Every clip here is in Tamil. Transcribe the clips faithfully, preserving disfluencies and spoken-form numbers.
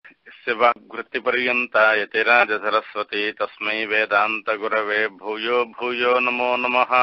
शिवाकृतिपर्यन्ता यतिराजसरस्वती तस्मै वेदान्तगुरवे भूयो भूयो नमो नमः।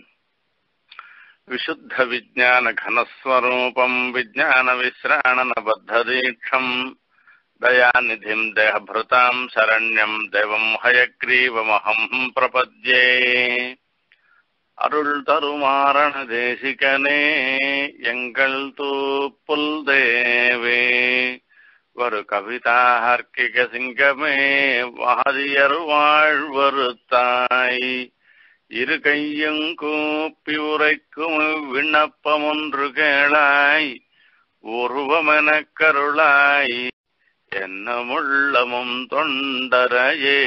विशुद्धविज्ञानघनस्वरूपम् विज्ञानविश्राणनबद्धदीक्षम् दयानिधिम् देहभृताम् शरण्यम् देवम् हयग्रीवमहम् प्रपद्ये। अरुள் தருமாறன தேசிகனே எங்கள் தூப்புல் தேவே ஒரு கவிதார்க்கிக சிங்கமே வாதியர் வாழ்வருத்தாய் இரு கையும் கூப்பி உரைக்கும் விண்ணப்பம் ஒன்று கேளாய் உருவமெனக் கருளாய் என்னமுள்ளமும் தொண்டரையே.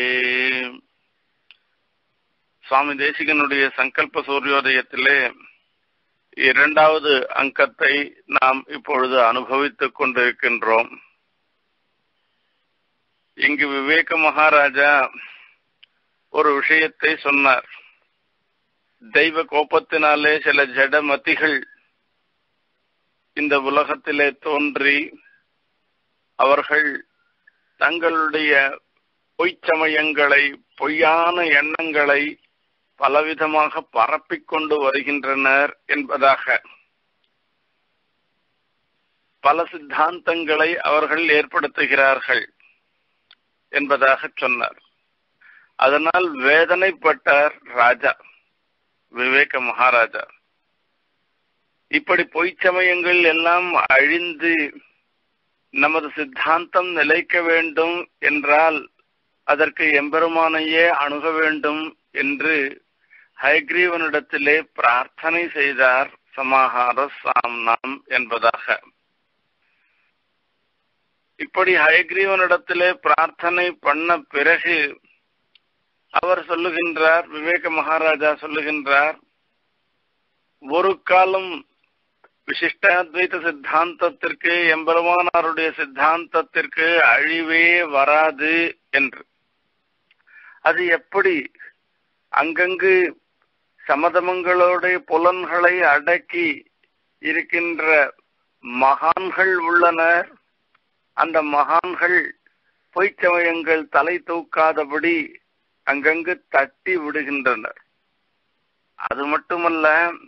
சுவாமி தேசிகனுடைய சங்கல்ப சூரியோதயத்திலே இரண்டாவது அங்கத்தை நாம் இப்பொழுது அனுபவித்துக் கொண்டிருக்கின்றோம். இங்கு விவேக மகாராஜா ஒரு விஷயத்தை சொன்னார். தெய்வ கோபத்தினாலே சில ஜடமதிகள் இந்த உலகத்திலே தோன்றி அவர்கள் தங்களுடைய பொய்ச்சமயங்களை பொய்யான எண்ணங்களை பலவிதமாக பரப்பிக்கொண்டு வருகின்றனர் என்பதாக பல சித்தாந்தங்களை அவர்கள் ஏற்படுத்துகிறார்கள் என்பதாக சொன்னார். அதனால் வேதனைப்பட்டார் ராஜா விவேக மகாராஜா. இப்படி பொய்ச்சமயங்கள் எல்லாம் அழிந்து நமது சித்தாந்தம் நிலைக்க வேண்டும் என்றால் அதற்கு எம்பெருமானையே அணுக வேண்டும் என்று ஹயக்ரீவனிடத்திலே பிரார்த்தனை செய்தார். சமாஹார சாம்னாம் என்பதாக இப்படி ஹயக்ரீவனிடத்திலே பிரார்த்தனை பண்ண பிறகு அவர் சொல்லுகின்றார், விவேக மகாராஜா சொல்லுகின்றார், ஒரு காலம் விசிஷ்டாத்வைத சித்தாந்தத்திற்கு எம்பெருமானாருடைய சித்தாந்தத்திற்கு அழிவே வராது என்று. அது எப்படி? அங்கங்கு சமதமங்களோட புலன்களை அடக்கி இருக்கின்ற மகான்கள் உள்ளனர். அந்த மகான்கள் பொய்ச்சமயங்கள் தலை தூக்காதபடி அங்கங்கு தட்டி விடுகின்றனர். அது மட்டுமல்ல,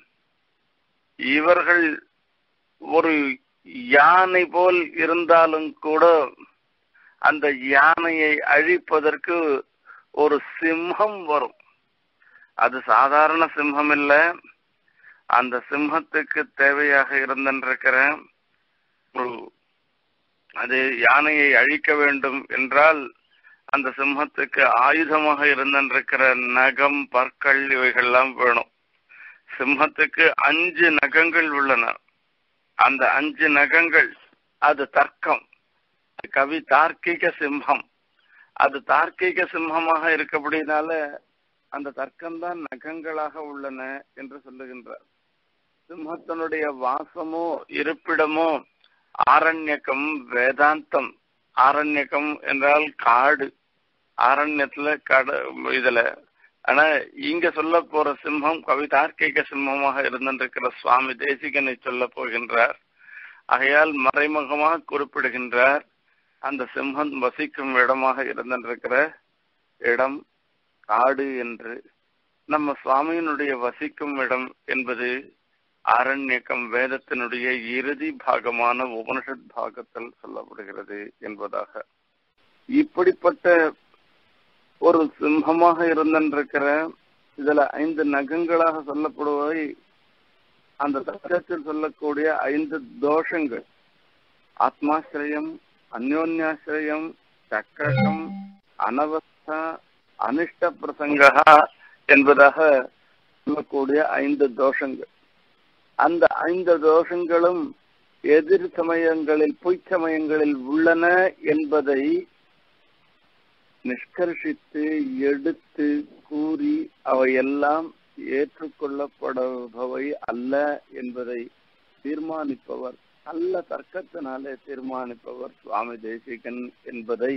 இவர்கள் ஒரு யானை போல் இருந்தாலும் கூட அந்த யானையை அழிப்பதற்கு ஒரு சிம்மம் வரும். அது சாதாரண சிம்மம் இல்ல. அந்த சிம்மத்துக்கு தேவையாக இருந்திருக்கிற ஒரு அது யானையை அழிக்க வேண்டும் என்றால் அந்த சிம்மத்துக்கு ஆயுதமாக இருந்திருக்கிற நகம், பற்கள் இவைகள்லாம் வேணும். சிம்மத்துக்கு அஞ்சு நகங்கள் உள்ளன. அந்த அஞ்சு நகங்கள் அது தர்க்கம், கவி தார்க்கிக சிம்மம். அது தார்க்கிக சிம்மமாக இருக்கபடினால அந்த தர்க்கம்தான் நகங்களாக உள்ளன என்று சொல்லுகின்றார். சிம்மத்தினுடைய வாசமோ இருப்பிடமோ ஆரண்யகம், வேதாந்தம். ஆரண்யகம் என்றால் காடு, ஆரண்யத்துல காடு இதுல. ஆனா இங்க சொல்ல போற சிம்மம் கவி தார்க்கிக சிம்மமாக இருந்திருக்கிற சுவாமி தேசிகனை சொல்ல போகின்றார். ஆகையால் மறைமுகமாக குறிப்பிடுகின்றார், அந்த சிம்மம் வசிக்கும் இடமாக இருந்திருக்கிற இடம் காடு என்று. நம்ம சுவாமியினுடைய வசிக்கும் இடம் என்பது ஆரண்யக்கம், வேதத்தினுடைய இறுதி பாகமான உபனிஷத் பாகத்தில் சொல்லப்படுகிறது என்பதாக. இப்படிப்பட்ட ஒரு சிம்மமாக இருந்திருக்கிற இதுல ஐந்து நகங்களாக சொல்லப்படுவதை அந்த தர்க்கத்தில் சொல்லக்கூடிய ஐந்து தோஷங்கள், ஆத்மாசிரயம், அந்யோன்யாசிரயம், சக்கரம், அனவஸ்தா, அனிஷ்ட பிரசங்கா என்பதாக சொல்லக்கூடிய ஐந்து தோஷங்கள். அந்த ஐந்து தோஷங்களும் எதிர் சமயங்களில் பொய்ச்சமயங்களில் உள்ளன என்பதை நிஷ்கர்ஷித்து எடுத்து கூறி அவையெல்லாம் ஏற்றுக்கொள்ளப்படுபவை அல்ல என்பதை தீர்மானிப்பவர், நல்ல தர்க்கத்தினாலே தீர்மானிப்பவர் சுவாமி தேசிகன் என்பதை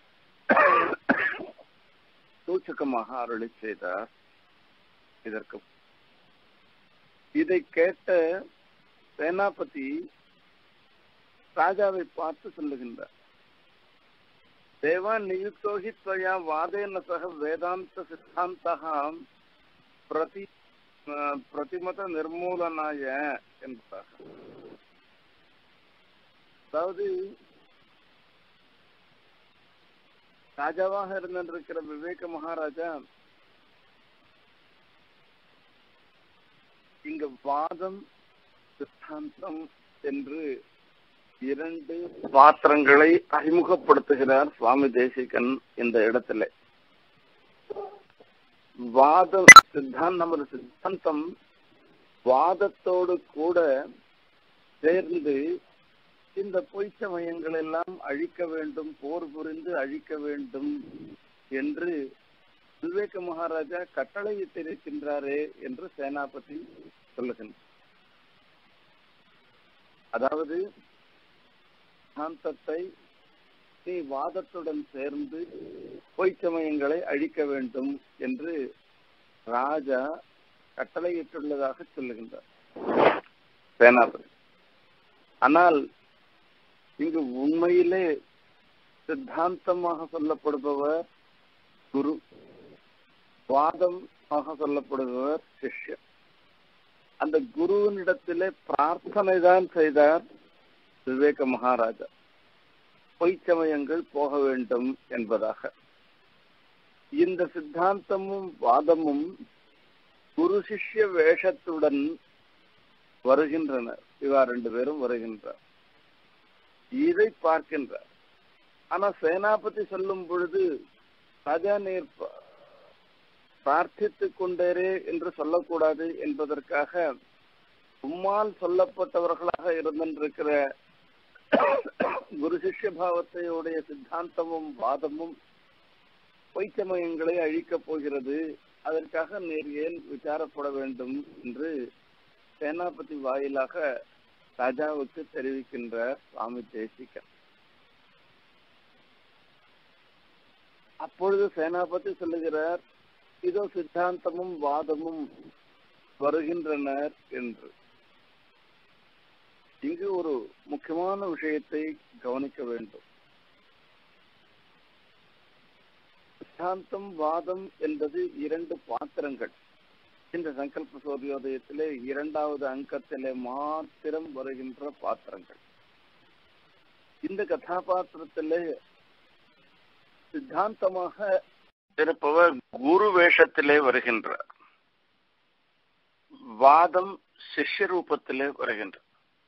சூச்சகமாக அருளி செய்தார். இதற்கு இதை கேட்ட சேனாபதி ராஜாவை பார்த்து சொல்லுகின்றார், தேவா நியுக்தோ ஹி த்வயா வாதேன சக வேதாந்த சித்தாந்தः பிரதி பிரதிமத நிர்மூலனாய என்பதாக. அதாவது ராஜாவாக இருந்திருக்கிற விவேக மகாராஜா இங்க வாதம் சித்தாந்தம் என்று இரண்டு பாத்திரங்களை அறிமுகப்படுத்துகிறார் சுவாமி தேசிகன் இந்த இடத்துல. வாதம் சித்தாந்தம், நமது சித்தாந்தம் வாதத்தோடு கூட சேர்ந்து இந்த பொய் சமயங்கள் எல்லாம் அழிக்க வேண்டும், போர் புரிந்து அழிக்க வேண்டும் என்று விவேக மகாராஜா கட்டளையிட்டிருக்கின்றாரே என்று சேனாபதி சொல்லுகின்றார். அதாவது சித்தாந்தத்தை நீ வாதத்துடன் சேர்ந்து பொய் சமயங்களை அழிக்க வேண்டும் என்று ராஜா கட்டளையிட்டுள்ளதாக சொல்லுகின்றார் சேனாபதி. ஆனால் இங்கு உண்மையிலே சித்தாந்தமாக சொல்லப்படுபவர் குரு, வாதமாக சொல்லப்படுபவர் சிஷ்யர். அந்த குருவினிடத்திலே பிரார்த்தனை தான் செய்தார் விவேக மகாராஜா, பொய் சமயங்கள் போக வேண்டும் என்பதாக. இந்த சித்தாந்தமும் வாதமும் குரு சிஷ்ய வேஷத்துடன் வருகின்றனர். இவா ரெண்டு பேரும் வருகின்றார், இதை பார்க்கின்றார். ஆனா சேனாபதி சொல்லும் பொழுது ராஜா நீர் பிரார்த்தித்துக் கொண்டேரே என்று சொல்லக்கூடாது என்பதற்காக உம்மால் சொல்லப்பட்டவர்களாக இருந்திருக்கிற குரு சிஷ்ய பாவத்தையுடைய சித்தாந்தமும் வாதமும் பொய்ச்சமயங்களை அழிக்கப் போகிறது, அதற்காக நீர் ஏன் விசாரப்பட வேண்டும் என்று சேனாபதி வாயிலாக ராஜாவுக்கு தெரிவிக்கின்றார் சுவாமி தேசிகன். அப்பொழுது சேனாபதி சொல்லுகிறார், இதோ சித்தாந்தமும் வாதமும் வருகின்றனர் என்று. இங்கு ஒரு முக்கியமான விஷயத்தை கவனிக்க வேண்டும். சித்தாந்தம் வாதம் என்பது இரண்டு பாத்திரங்கள். இந்த சங்கல்ப சூரியோதயத்திலே இரண்டாவது அங்கத்திலே மாத்திரம் வருகின்ற பாத்திரங்கள். இந்த கதாபாத்திரத்திலே சித்தாந்தமாக இருப்பவர் குரு வேஷத்திலே வருகின்றார், வாதம் சிஷ்ய ரூபத்திலே வருகின்றார்.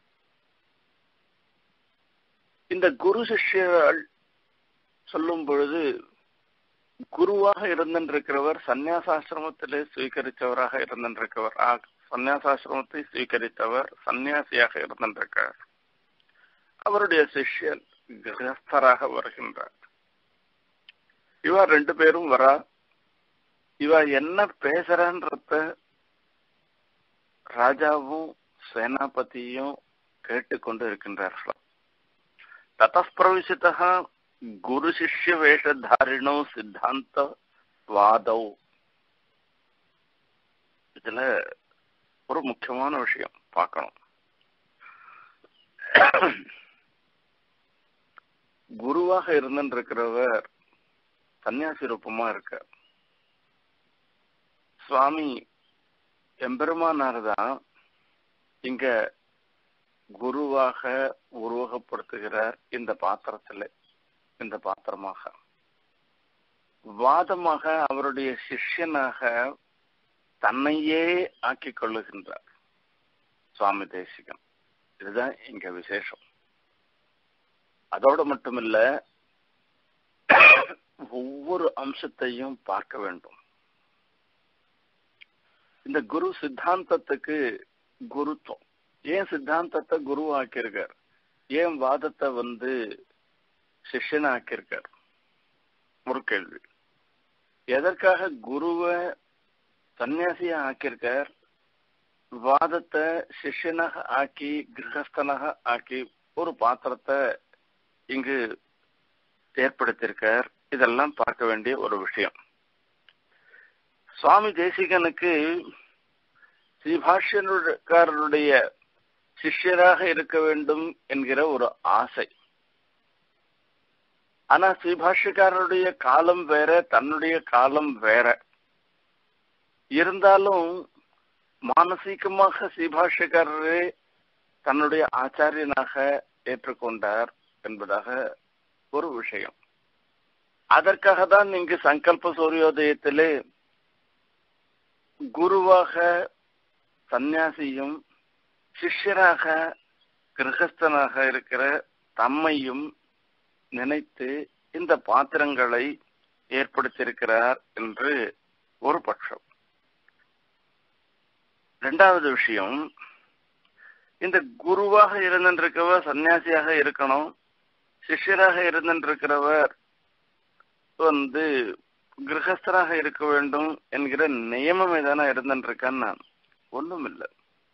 இந்த குரு சிஷ்யர்கள் சொல்லும் பொழுது குருவாக இருந்திருக்கிறவர் சந்நியாசாசிரமத்திலே ஸ்வீகரித்தவராக இருந்திருக்கிறவர், சந்நியாசாசிரமத்தை ஸ்வீகரித்தவர் சன்னியாசியாக இருந்திருக்கிறார். அவருடைய சிஷ்யன் கிரகஸ்தராக வருகின்றார். இவா ரெண்டு பேரும் வரா. இவ என்ன பேசுறன்றத ராஜாவும் சேனாபதியும் கேட்டுக்கொண்டு இருக்கின்றார்கள். ததஸ்பிரவிசிதா குரு சிஷ்ய வேஷதாரிணோ சித்தாந்த வாதவ். இதுல ஒரு முக்கியமான விஷயம் பார்க்கணும். குருவாக இருந்திருக்கிறவர் சன்னியாசி ரூபமா இருக்க. சுவாமி எம்பெருமானார் தான் இங்க குருவாக உருவகப்படுத்துகிறார். இந்த பாத்திரத்துல இந்த பாத்திரமாக வாதமாக அவருடைய சிஷ்யனாக தன்னையே ஆக்கிக் கொள்ளுகின்றார் சுவாமி தேசிகன். இதுதான் இங்க விசேஷம். அதோடு மட்டுமில்ல, ஒவ்வொரு அம்சத்தையும் பார்க்க வேண்டும். இந்த குரு சித்தாந்தத்துக்கு குருத்துவம், ஏன் சித்தாந்தத்தை குரு ஆக்கியிருக்கார், ஏன் வாதத்தை வந்து சிஷ்யனை ஆக்கியிருக்கார், ஒரு கேள்வி. எதற்காக குருவை சன்னியாசியா ஆக்கியிருக்கார், வாதத்தை சிஷ்யனாக ஆக்கி கிரகஸ்தனாக ஆக்கி ஒரு பாத்திரத்தை இங்கு ஏற்படுத்தியிருக்கார். இதெல்லாம் பார்க்க வேண்டிய ஒரு விஷயம். சுவாமி தேசிகனுக்கு ஸ்ரீபாஷ்யக்காரருடைய சிஷ்யராக இருக்க வேண்டும் என்கிற ஒரு ஆசை. ஆனா ஸ்ரீபாஷ்யக்காரருடைய காலம் வேற, தன்னுடைய காலம் வேற. இருந்தாலும் மானசீகமாக ஸ்ரீபாஷ்யக்காரரே தன்னுடைய ஆச்சாரியனாக ஏற்றுக்கொண்டார் என்பதாக ஒரு விஷயம். அதற்காக தான் இங்கு சங்கல்ப சூரியோதயத்திலே குருவாக சந்நியாசியும் சிஷ்யராக கிரகஸ்தனாக இருக்கிற தம்மையும் நினைத்து இந்த பாத்திரங்களை ஏற்படுத்தியிருக்கிறார் என்று ஒரு பட்சம். இரண்டாவது விஷயம், இந்த குருவாக இருந்திருக்கிறவர் சன்னியாசியாக இருக்கணும், சிஷ்யராக இருந்திருக்கிறவர் வந்து கிரகஸ்தராக இருக்க வேண்டும் என்கிற நியமம் ஏதான இருந்திருக்கான்னு ஒண்ணும் இல்லை.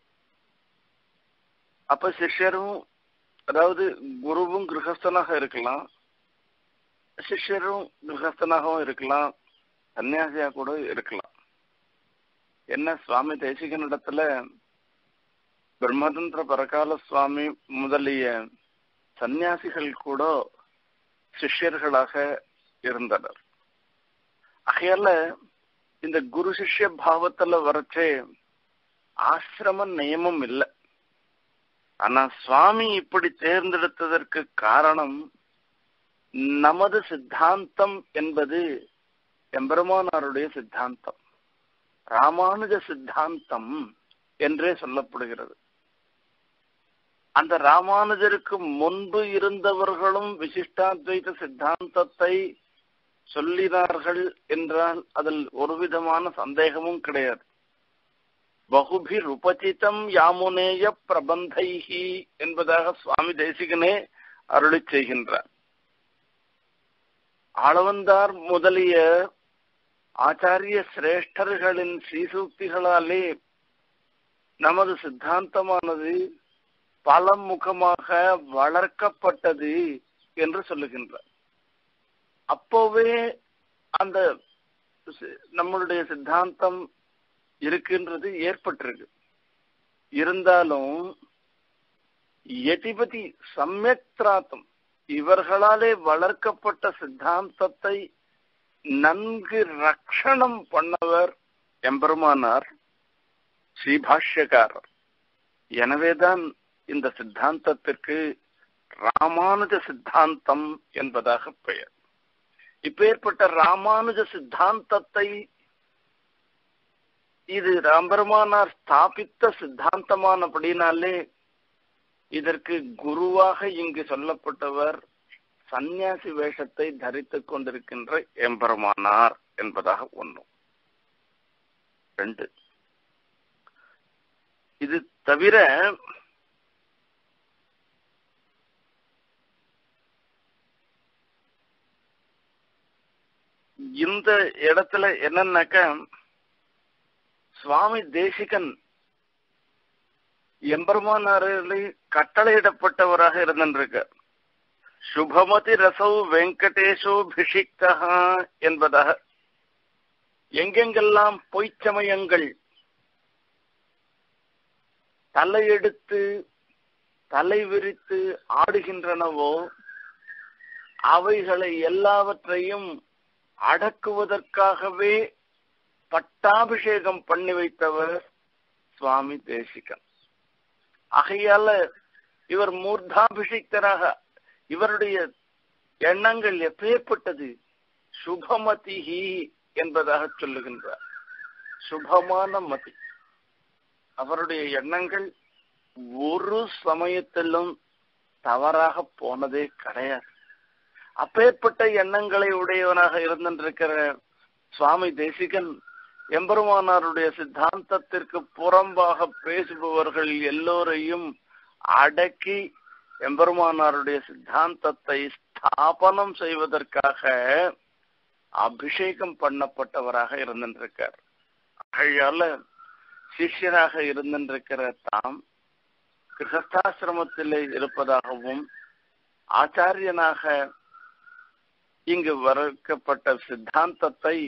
அப்ப சிஷ்யரும், அதாவது குருவும் கிரகஸ்தனாக இருக்கலாம், சிஷ்யரும் கிரகஸ்தனாகவும் இருக்கலாம், சன்னியாசியா கூட இருக்கலாம். என்ன சுவாமி தேசிகனிடத்துல பிரம்மதந்திர பரகால சுவாமி முதலிய சன்னியாசிகள் கூட சிஷ்யர்களாக இருந்தனர். ஆகையால இந்த குரு சிஷ்ய பாவத்துல வரச்சே ஆசிரம நியமம் இல்லை. ஆனா சுவாமி இப்படி தேர்ந்தெடுத்ததற்கு காரணம் நமது சித்தாந்தம் என்பது எம்பெருமானாருடைய சித்தாந்தம், ராமானுஜ சித்தாந்தம் என்றே சொல்லப்படுகிறது. அந்த ராமானுஜருக்கு முன்பு இருந்தவர்களும் விசிஷ்டாத்வைத சித்தாந்தத்தை சொல்லினார்கள் என்றால் அதில் ஒரு விதமான சந்தேகமும் கிடையாது. பகுபிர் உபசிதம் யாமுனேய பிரபந்தைஹி என்பதாக சுவாமி தேசிகனே அருளி செய்கின்றார். ஆளவந்தார் முதலிய ஆச்சாரிய சிரேஷ்டர்களின் ஸ்ரீசூக்திகளாலே நமது சித்தாந்தமானது பலமுகமாக வளர்க்கப்பட்டது என்று சொல்லுகின்றார். அப்போவே அந்த நம்மளுடைய சித்தாந்தம் இருக்கின்றது ஏற்பட்டிருக்கு. இருந்தாலும் யதிபதி சமயக் திராத்தம், இவர்களாலே வளர்க்கப்பட்ட சித்தாந்தத்தை நன்கு ரட்சணம் பண்ணவர் எம்பெருமானார் ஸ்ரீபாஷ்யக்காரர். எனவேதான் இந்த சித்தாந்தத்திற்கு ராமானுஜ சித்தாந்தம் என்பதாக பெயர். இப்பேற்பட்ட ராமானுஜ சித்தாந்தத்தை இது ராம்பெருமானார் ஸ்தாபித்த சித்தாந்தமானபடினாலே இதற்கு குருவாக இங்கு சொல்லப்பட்டவர் சந்நியாசி வேஷத்தை தரித்துக் கொண்டிருக்கின்ற எம்பெருமானார் என்பதாக ஒன்று. ரெண்டு, இது தவிர இந்த இடத்துல என்னன்னாக்க சுவாமி தேசிகன் எம்பெருமானாரில் கட்டளையிடப்பட்டவராக இருந்திருக்க சுபமதி ரசௌ வெங்கடேஷோ பிஷிக்தா என்பதாக எங்கெங்கெல்லாம் பொய்ச்சமயங்கள் தலையெடுத்து தலை விரித்து ஆடுகின்றனவோ அவைகளை எல்லாவற்றையும் அடக்குவதற்காகவே பட்டாபிஷேகம் பண்ணி வைத்தவர் சுவாமி தேசிகன். ஆகையால இவர் மூர்தாபிஷிக்தராக, இவருடைய எண்ணங்கள் எப்பேற்பட்டது, சுபமதிஹி என்பதாக சொல்லுகின்றார். சுபமான மதி, அவருடைய எண்ணங்கள் ஒரு சமயத்திலும் தவறாக போனதே கிடையாது. அப்பேற்பட்ட எண்ணங்களை உடையவனாக இருந்திருக்கிற சுவாமி தேசிகன் எம்பெருமானாருடைய சித்தாந்தத்திற்கு புறம்பாக பேசுபவர்கள் எல்லோரையும் அடக்கி எம்பெருமானாருடைய சித்தாந்தத்தை ஸ்தாபனம் செய்வதற்காக அபிஷேகம் பண்ணப்பட்டவராக இருந்திருக்கார். ஆகையால சிஷ்யராக இருந்திருக்கிற தாம் கிரகஸ்தாசிரமத்திலே இருப்பதாகவும் ஆச்சாரியனாக இங்கு வளர்க்கப்பட்ட சித்தாந்தத்தை,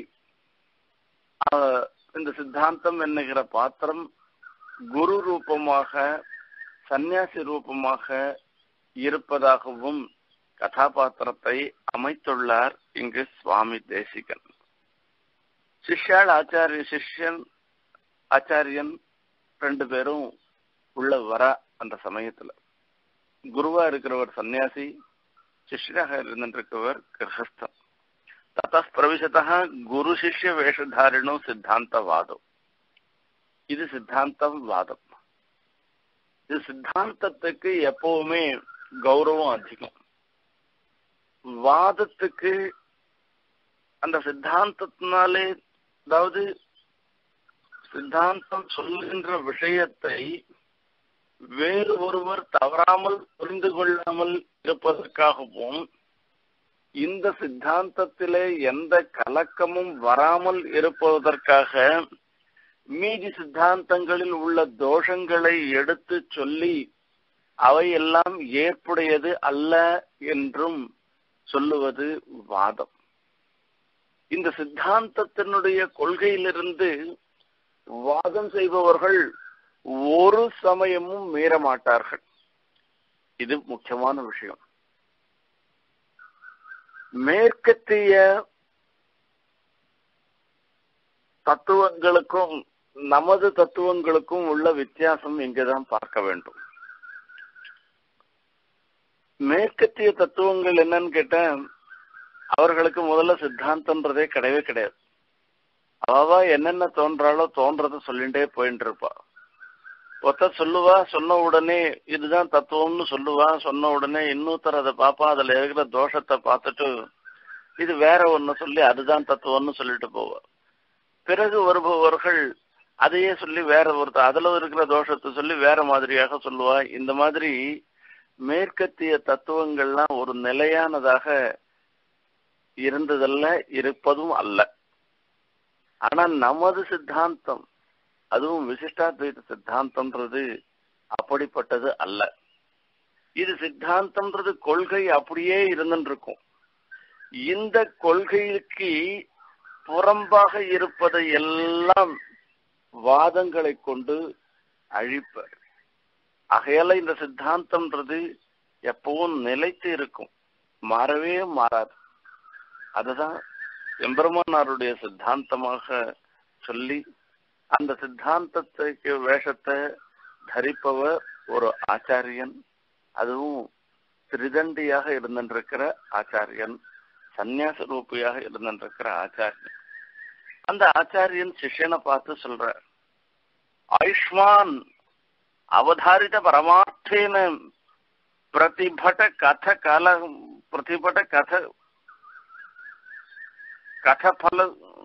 இந்த சித்தாந்தம் என்னுகிற பாத்திரம் குரு ரூபமாக சந்நியாசி ரூபமாக இருப்பதாகவும் கதாபாத்திரத்தை அமைத்துள்ளார் இங்கு சுவாமி தேசிகன். சிஷ்யாள் ஆச்சாரிய சிஷ்யன் ஆச்சாரியன் ரெண்டு பேரும் உள்ள வர அந்த சமயத்துல குருவா இருக்கிறவர் சன்னியாசி, சிஷ்யராக இருந்திருக்கிறவர் கிரகஸ்தன். தத பிரவிசதா குரு சிஷ்ய வேஷதாரிணும் சித்தாந்த வாதம். இது சித்தாந்தம் வாதம். இது சித்தாந்தத்துக்கு எப்பவுமே கௌரவம் அதிகம். வாதத்துக்கு அந்த சித்தாந்தத்தினாலே, அதாவது சித்தாந்தம் சொல்லுகின்ற விஷயத்தை வேறு ஒருவர் தவறாமல் புரிந்து கொள்ளாமல் இருப்பதற்காகவும், இந்த சித்தாந்தத்திலே எந்த கலக்கமும் வராமல் இருப்பதற்காக மீதி சித்தாந்தங்களில் உள்ள தோஷங்களை எடுத்து சொல்லி அவையெல்லாம் ஏற்புடையது அல்ல என்றும் சொல்லுவது வாதம். இந்த சித்தாந்தத்தினுடைய கொள்கையிலிருந்து வாதம் செய்பவர்கள் ஒரு சமயமும் மீற மாட்டார்கள். இது முக்கியமான விஷயம். மேற்கத்திய தத்துவங்களுக்கும் நமது தத்துவங்களுக்கும் உள்ள வித்தியாசம் இங்கதான் பார்க்க வேண்டும். மேற்கத்திய தத்துவங்கள் என்னன்னு கேட்டா, அவர்களுக்கு முதல்ல சித்தாந்தம்ன்றதே கிடையவே கிடையாது. அவ என்னென்ன தோன்றாலோ தோன்றத சொல்லிட்டே போயிட்டு இருப்பா. ஒருத்தர் சொல்லுவா, சொன்ன உடனே இதுதான் தத்துவம்னு சொல்லுவா, சொன்ன உடனே இன்னொருத்தர் அதை பாப்பா, அதுல இருக்கிற தோஷத்தை பார்த்துட்டு இது வேற ஒண்ணு சொல்லி அதுதான் தத்துவம்னு சொல்லிட்டு போவா. பிறகு வருபவர்கள் அதையே சொல்லி வேற ஒருத்தர் அதுல இருக்கிற தோஷத்தை சொல்லி வேற மாதிரியாக சொல்லுவா. இந்த மாதிரி மேற்கத்திய தத்துவங்கள்லாம் ஒரு நிலையானதாக இருந்ததல்ல, இருப்பதும் அல்ல. ஆனா நமது சித்தாந்தம், அதுவும் விசிஷ்டாத்வைத சித்தாந்தம்ன்றது அப்படிப்பட்டது அல்ல. இது சித்தாந்தம்ன்றது கொள்கை அப்படியே இருந்துட்டு இருக்கும். இந்த கொள்கைக்கு புறம்பாக இருப்பதை எல்லாம் வாதங்களை கொண்டு அழிப்பர். ஆகையால இந்த சித்தாந்தம்ன்றது எப்பவும் நிலைத்து இருக்கும், மாறவே மாறாது. அதுதான் எம்பெருமானாருடைய சித்தாந்தமாக சொல்லி, அந்த சித்தாந்தத்துக்கு வேஷத்தை தரிப்பவர் ஒரு ஆச்சாரியன், அதுவும் திரிதண்டியாக இருந்திருக்கிற ஆச்சாரியன், சந்நியாச ரூபியாக இருந்திருக்கிற ஆச்சாரியன். அந்த ஆச்சாரியன் சிஷ்யனை பார்த்து சொல்ற, ஆயுஷ்மான் அவதாரித பரமார்த்தேன பிரதிபட கத கால பிரதிபட கத கதபல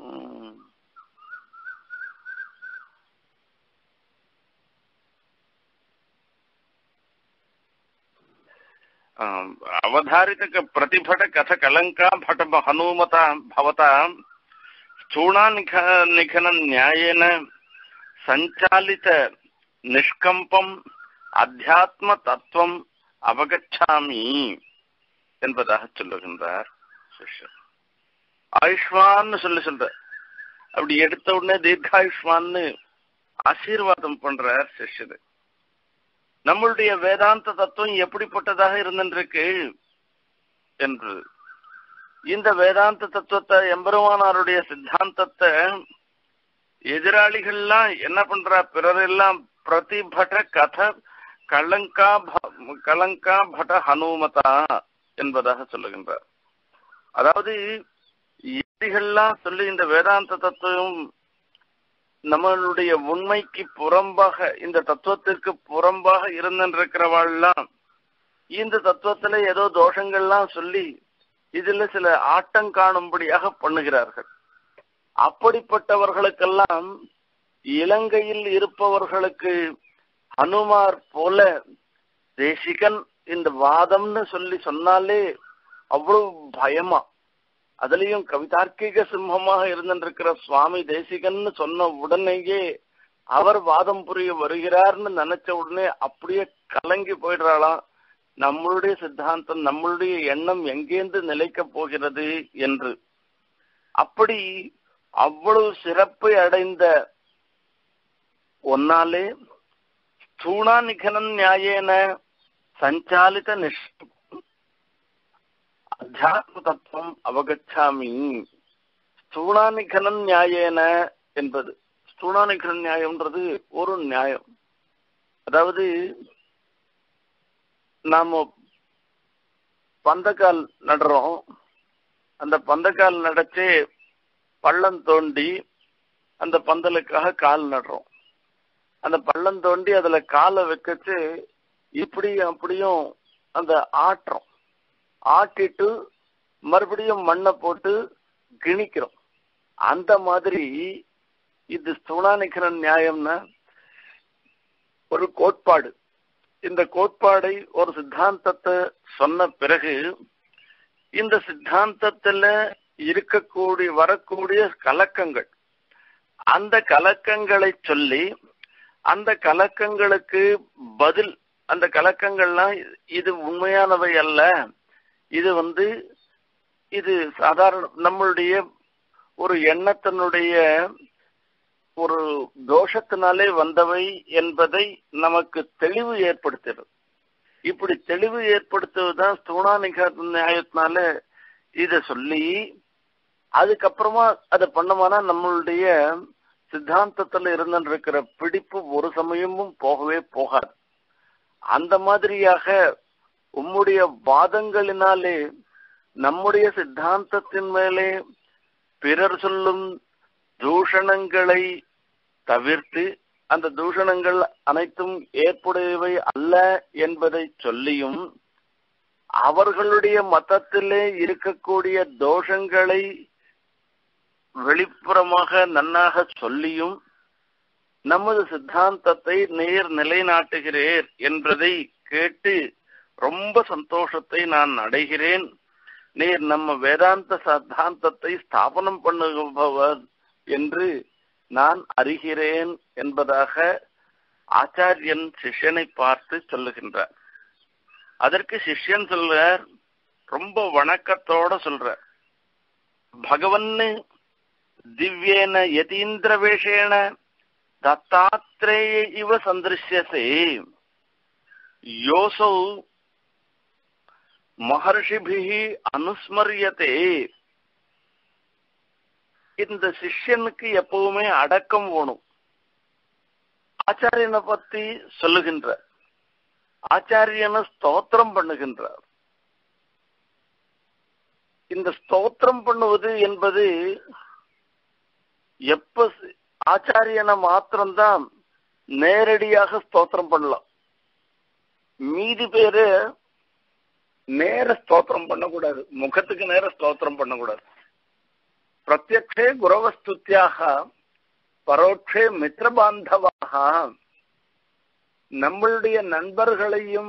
அவதாரித பிரதிபட கத கலங்கா பட ஹனுமதா பவதா ஸ்தூணா நிக நிகன நியாயேன சஞ்சாலித நிஷ்கம்பம் அத்தியாத்ம தத்துவம் அவகச்சாமி என்பதாக சொல்லுகின்றார் சிஷ்யன். ஆயுஷ்மான்னு சொல்லி சொல்ற, அப்படி எடுத்த உடனே தீர்காயுஷ்மான்னு ஆசீர்வாதம் பண்றார் சிஷ்யது. நம்மளுடைய வேதாந்த தத்துவம் எப்படிப்பட்டதாக இருந்திருக்கு என்று, இந்த வேதாந்த தத்துவத்தை, எம்பெருமானாருடைய சித்தாந்தத்தை எதிராளிகள்லாம் என்ன பண்றா, பிறரெல்லாம் பிரதிபட கத கலங்கா கலங்கா பட ஹனுமதா என்பதாக சொல்லுகின்றார். அதாவது எதிரிகள்லாம் சொல்லி இந்த வேதாந்த தத்துவம் நம்மளுடைய உண்மைக்கு புறம்பாக, இந்த தத்துவத்திற்கு புறம்பாக இருந்திருக்கிறவாள்லாம் இந்த தத்துவத்துல ஏதோ தோஷங்கள்லாம் சொல்லி இதுல சில ஆட்டம் காணும்படியாக பண்ணுகிறார்கள். அப்படிப்பட்டவர்களுக்கெல்லாம் இலங்கையில் இருப்பவர்களுக்கு ஹனுமார் போல தேசிகன் இந்த வாதம்னு சொல்லி சொன்னாலே அவ்வளவு பயமா, அதுலயும் கவிதார்க்கிக சிம்மமாக இருந்திருக்கிற சுவாமி தேசிகன்னு சொன்ன உடனேயே அவர் வாதம் புரிய வருகிறார்னு நினைச்ச உடனே அப்படியே கலங்கி போயிடுறாளாம். நம்மளுடைய சித்தாந்தம், நம்மளுடைய எண்ணம் எங்கேந்து நிலைக்க போகிறது என்று. அப்படி அவ்வளவு சிறப்பை அடைந்த ஒன்னாலே ஸ்தூணா நிகன நியாயேன சஞ்சாலித நிஷ் அத்தியாத்ம தத்துவம் அவகச்சாமி ஸ்தூணாநிகன நியாயேன என்பது. ஸ்தூணாநிகன நியாயம்ன்றது ஒரு நியாயம். அதாவது நாம பந்தக்கால் நடுறோம், அந்த பந்தக்கால் நடச்சே பள்ளம் தோண்டி அந்த பந்தலுக்காக கால் நடுறோம். அந்த பள்ளம் தோண்டி அதுல காலை வைக்கச்சு இப்படியும் அப்படியும் அந்த ஆட்டுறோம். ஆட்டிட்டு மறுபடியும் மண்ணை போட்டு கிணிக்கிறோம். அந்த மாதிரி இது ஸ்தூணாநிகர நியாயம்னா ஒரு கோட்பாடு. இந்த கோட்பாடை ஒரு சித்தாந்தத்தை சொன்ன பிறகு இந்த சித்தாந்தத்துல இருக்கக்கூடிய வரக்கூடிய கலக்கங்கள், அந்த கலக்கங்களை சொல்லி அந்த கலக்கங்களுக்கு பதில், அந்த கலக்கங்கள்லாம் இது உண்மையானவை அல்ல, இது வந்து இது சாதாரண நம்மளுடைய ஒரு எண்ணத்தினுடைய ஒரு தோஷத்தினாலே வந்தவை என்பதை நமக்கு தெளிவு ஏற்படுத்துறது. இப்படி தெளிவு ஏற்படுத்துவதுதான் ஸ்தூணாநிகர நியாயத்தினால இத சொல்லி அதுக்கப்புறமா அதை பண்ணோம்னா நம்மளுடைய சித்தாந்தத்துல இருந்துட்டு இருக்கிற பிடிப்பு ஒரு சமயமும் போகவே போகாது. அந்த மாதிரியாக உம்முடைய வாதங்களினாலே நம்முடைய சித்தாந்தத்தின் மேலே பிறர் சொல்லும் தூஷணங்களை தவிர்த்து, அந்த தூஷணங்கள் அனைத்தும் ஏற்புடையவை அல்ல என்பதை சொல்லியும், அவர்களுடைய மதத்திலே இருக்கக்கூடிய தோஷங்களை வெளிப்புறமாக நன்னாக சொல்லியும் நமது சித்தாந்தத்தை நேர் நிலைநாட்டுகிறேன் என்பதை கேட்டு ரொம்ப சந்தோஷத்தை நான் அடைகிறேன். நீர் நம்ம வேதாந்த சித்தாந்தத்தை ஸ்தாபனம் பண்ணுபவர் என்று நான் அறிகிறேன் என்பதாக ஆச்சாரியன் சிஷ்யனை பார்த்து சொல்லுகின்றார். அதற்கு சிஷ்யன் சொல்றார், ரொம்ப வணக்கத்தோட சொல்றார், பகவன் திவ்யேன யதீந்திர வேஷேன தத்தாத்ரேய இவ சந்திருஷ்யசே யோசௌ மகர்ஷிபிஹி அனுஸ்மரியதே. இந்த சிஷ்யனுக்கு எப்பவுமே அடக்கம் வேணும். ஆச்சாரியனை பத்தி சொல்லுகின்றார், ஆச்சாரியனை ஸ்தோத்திரம் பண்ணுகின்றார். இந்த ஸ்தோத்திரம் பண்ணுவது என்பது எப்ப ஆச்சாரியனை மாத்திரம்தான் நேரடியாக ஸ்தோத்திரம் பண்ணலாம். மீதி பேரு நேர ஸ்தோத்திரம் பண்ணக்கூடாது, முகத்துக்கு நேர ஸ்தோத்திரம் பண்ணக்கூடாது. பிரத்யக்ஷே குரவஸ்துத்யாக பரோட்சே மித்ரபாந்தவாக, நம்மளுடைய நண்பர்களையும்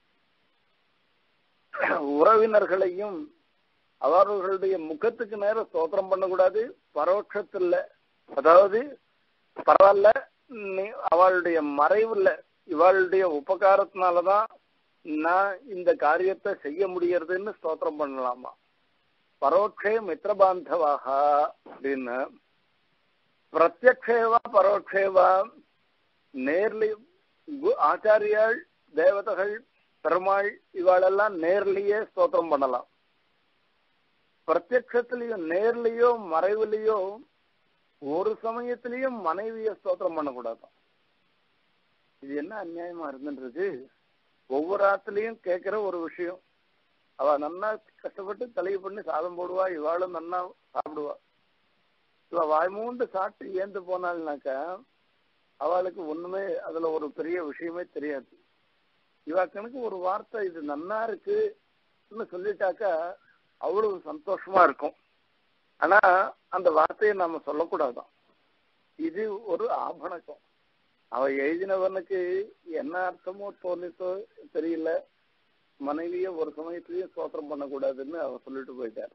உறவினர்களையும் அவர்களுடைய முகத்துக்கு நேர ஸ்தோத்திரம் பண்ணக்கூடாது. பரோட்சத்துல, அதாவது பரவாயில்ல, நீ அவளுடைய மறைவுல இவளுடைய உபகாரத்தினாலதான் நான் இந்த காரியத்தை செய்ய முடியறதுன்னு ஸ்தோத்திரம் பண்ணலாமா. பரோட்சே மித்ரபாந்தவாக அப்படின்னு, பிரத்யக்ஷேவா பரோட்சேவா, நேர்லி ஆச்சாரியாள் தேவதைகள் பெருமாள் இவாளெல்லாம் நேர்லயே ஸ்தோத்திரம் பண்ணலாம். பிரத்யக்ஷத்திலையும் நேர்லயோ மறைவுலையோ ஒரு சமயத்திலையும் மனைவிய ஸ்தோத்திரம் பண்ணக்கூடாதான். இது என்ன அநியாயமா இருந்துருக்கு. ஒவ்வொரு ஆத்துலயும் கேட்கிற ஒரு விஷயம், அவ நன்னா கஷ்டப்பட்டு தலையை பண்ணி சாதம் போடுவா, இவாளும் நன்னா சாப்பிடுவா. இவ வாய்மூண்டு சாப்பிட்டு ஏந்து போனாள்னாக்கா அவளுக்கு ஒண்ணுமே அதுல ஒரு பெரிய விஷயமே தெரியாது. இவ கணக்கு ஒரு வார்த்தை இது நன்னா இருக்குன்னு சொல்லிட்டாக்கா அவ்வளவு சந்தோஷமா இருக்கும். ஆனா அந்த வார்த்தையை நாம சொல்லக்கூடாதான். இது ஒரு ஆபணக்கம். அவ எழுதினவனுக்கு என்ன அர்த்தமோ தோணித்தோ தெரியல, மனைவிய ஒரு சமயத்திலயும் ஸ்தோத்திரம் பண்ணக்கூடாதுன்னு அவ சொல்லிட்டு போயிட்டார்.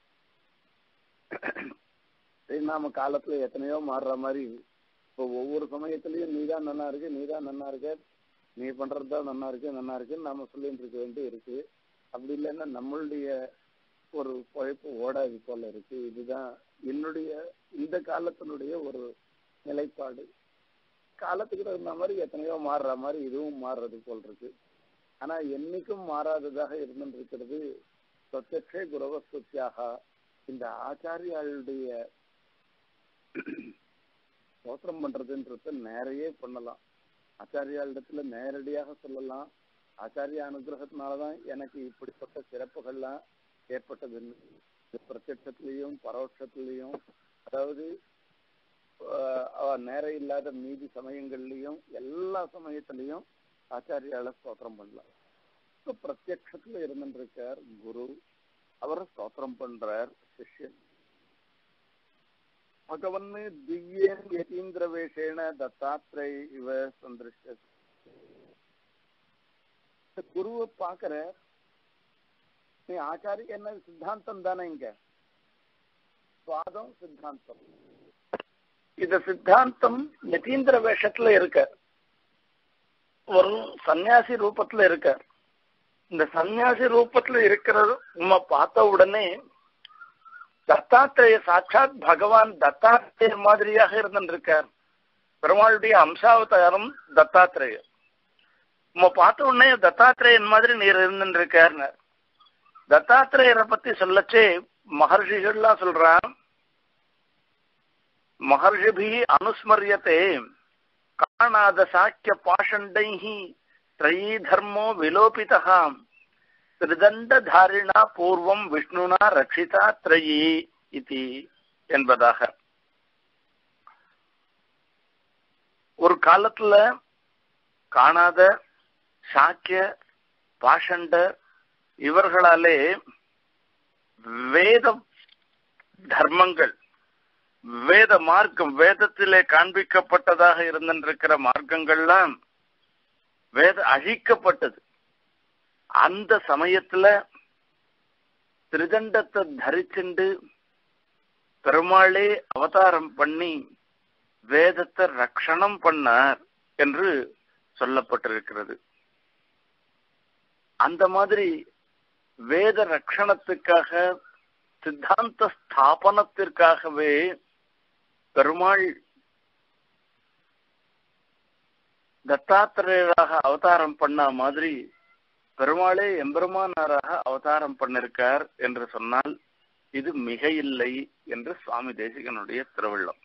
நாம காலத்துல எத்தனையோ மாறுற மாதிரி இப்போ ஒவ்வொரு சமயத்திலயும் நீதான் நன்னா இருக்கு, நீதான் நன்னா இருக்க, நீ பண்றதுதான் நன்னா இருக்கு நன்னா இருக்குன்னு நாம சொல்லிட்டு இருக்க வேண்டி இருக்கு. அப்படி இல்லைன்னா நம்மளுடைய ஒரு பழைப்பு ஓடாது போல இருக்கு. இதுதான் என்னுடைய இந்த காலத்தினுடைய ஒரு நிலைப்பாடு. காலத்துக்கு தகுந்த மாதிரி எத்தனையோ மாறுற மாதிரி இதுவும் மாறுறது போல் இருக்கு. ஆனா என்னைக்கும் மாறாததாக இருந்துட்டு இருக்கிறது பிரத்யக்ஷே குரவஸ்துத்தியாக இந்த ஆச்சாரியாளுடைய ஸ்தோத்திரம் பண்றதுன்றது நிறைய பண்ணலாம். ஆச்சாரியாளிடத்துல நேரடியாக சொல்லலாம். ஆச்சாரிய அனுகிரகத்தினாலதான் எனக்கு இப்படிப்பட்ட சிறப்புகள்லாம் ஏற்பட்டது. பிரத்யட்சத்திலையும் பரோட்சத்திலையும், அதாவது நேரம் இல்லாத மீதி சமயங்கள்லயும் எல்லா சமயத்திலையும் ஆச்சாரியால ஸ்தோத்திரம் பண்ணலாம். பிரத்யட்சத்துல இருந்துருக்கார் குரு, அவரை ஸ்தோத்திரம் பண்றார் சிஷ்யன். பகவன் திவ்யேன் யதீந்திர வேஷேன தத்தாத்ரேய இவ சந்திருஷ்ட. குருவை பாக்குற நீ ஆச்சாரிய என்ன சித்தாந்தம் தானே, இங்க சுவாதம் சித்தாந்தம். இந்த சித்தாந்தம் யதீந்திர வேஷத்துல இருக்க, ஒரு சன்னியாசி ரூபத்துல இருக்க. இந்த சன்னியாசி ரூபத்துல இருக்கிறது நம்ம பார்த்த உடனே தத்தாத்திரேய சாட்சாத் பகவான் தத்தாத்திரேய மாதிரியாக இருந்திருக்கார். பெருமாளுடைய அம்சாவதாரம் தத்தாத்திரேய. நம்ம பார்த்த உடனே தத்தாத்திரேயன் மாதிரி நீர் இருந்துருக்காருன்னு. தத்தாத்திரேயரை பத்தி சொல்லச்சே மகர்ஷிகள்லாம் சொல்றான், மகர்ஷிபி அனுஸ்மரியத்தே காணாத சாக்கிய பாஷண்டைஹி த்ரயீ தர்மோ விலோபிதா திரிதண்டதாரிணா பூர்வம் விஷ்ணுனா ரட்சிதா த்ரயீ இதி என்பதாக. ஒரு காலத்துல காணாத சாக்கிய பாஷண்ட இவர்களாலே வேத தர்மங்கள், வேத மார்க்கம், வேதத்திலே காண்பிக்கப்பட்டதாக இருந்திருக்கிற மார்க்கங்கள்லாம் வேத அழிக்கப்பட்டது. அந்த சமயத்துல திரிதண்டத்தை தரிச்சுண்டு பெருமாளே அவதாரம் பண்ணி வேதத்தை ரட்சணம் பண்ணார் என்று சொல்லப்பட்டிருக்கிறது. அந்த மாதிரி வேத ரட்சணத்துக்காக, சித்தாந்த ஸ்தாபனத்திற்காகவே பெருமாள் தத்தாத்திரேயராக அவதாரம் பண்ண மாதிரி பெருமாளே எம்பெருமானாராக அவதாரம் பண்ணிருக்கார் என்று சொன்னால் இது மிக இல்லை என்று சுவாமி தேசிகனுடைய திருவள்ளம்.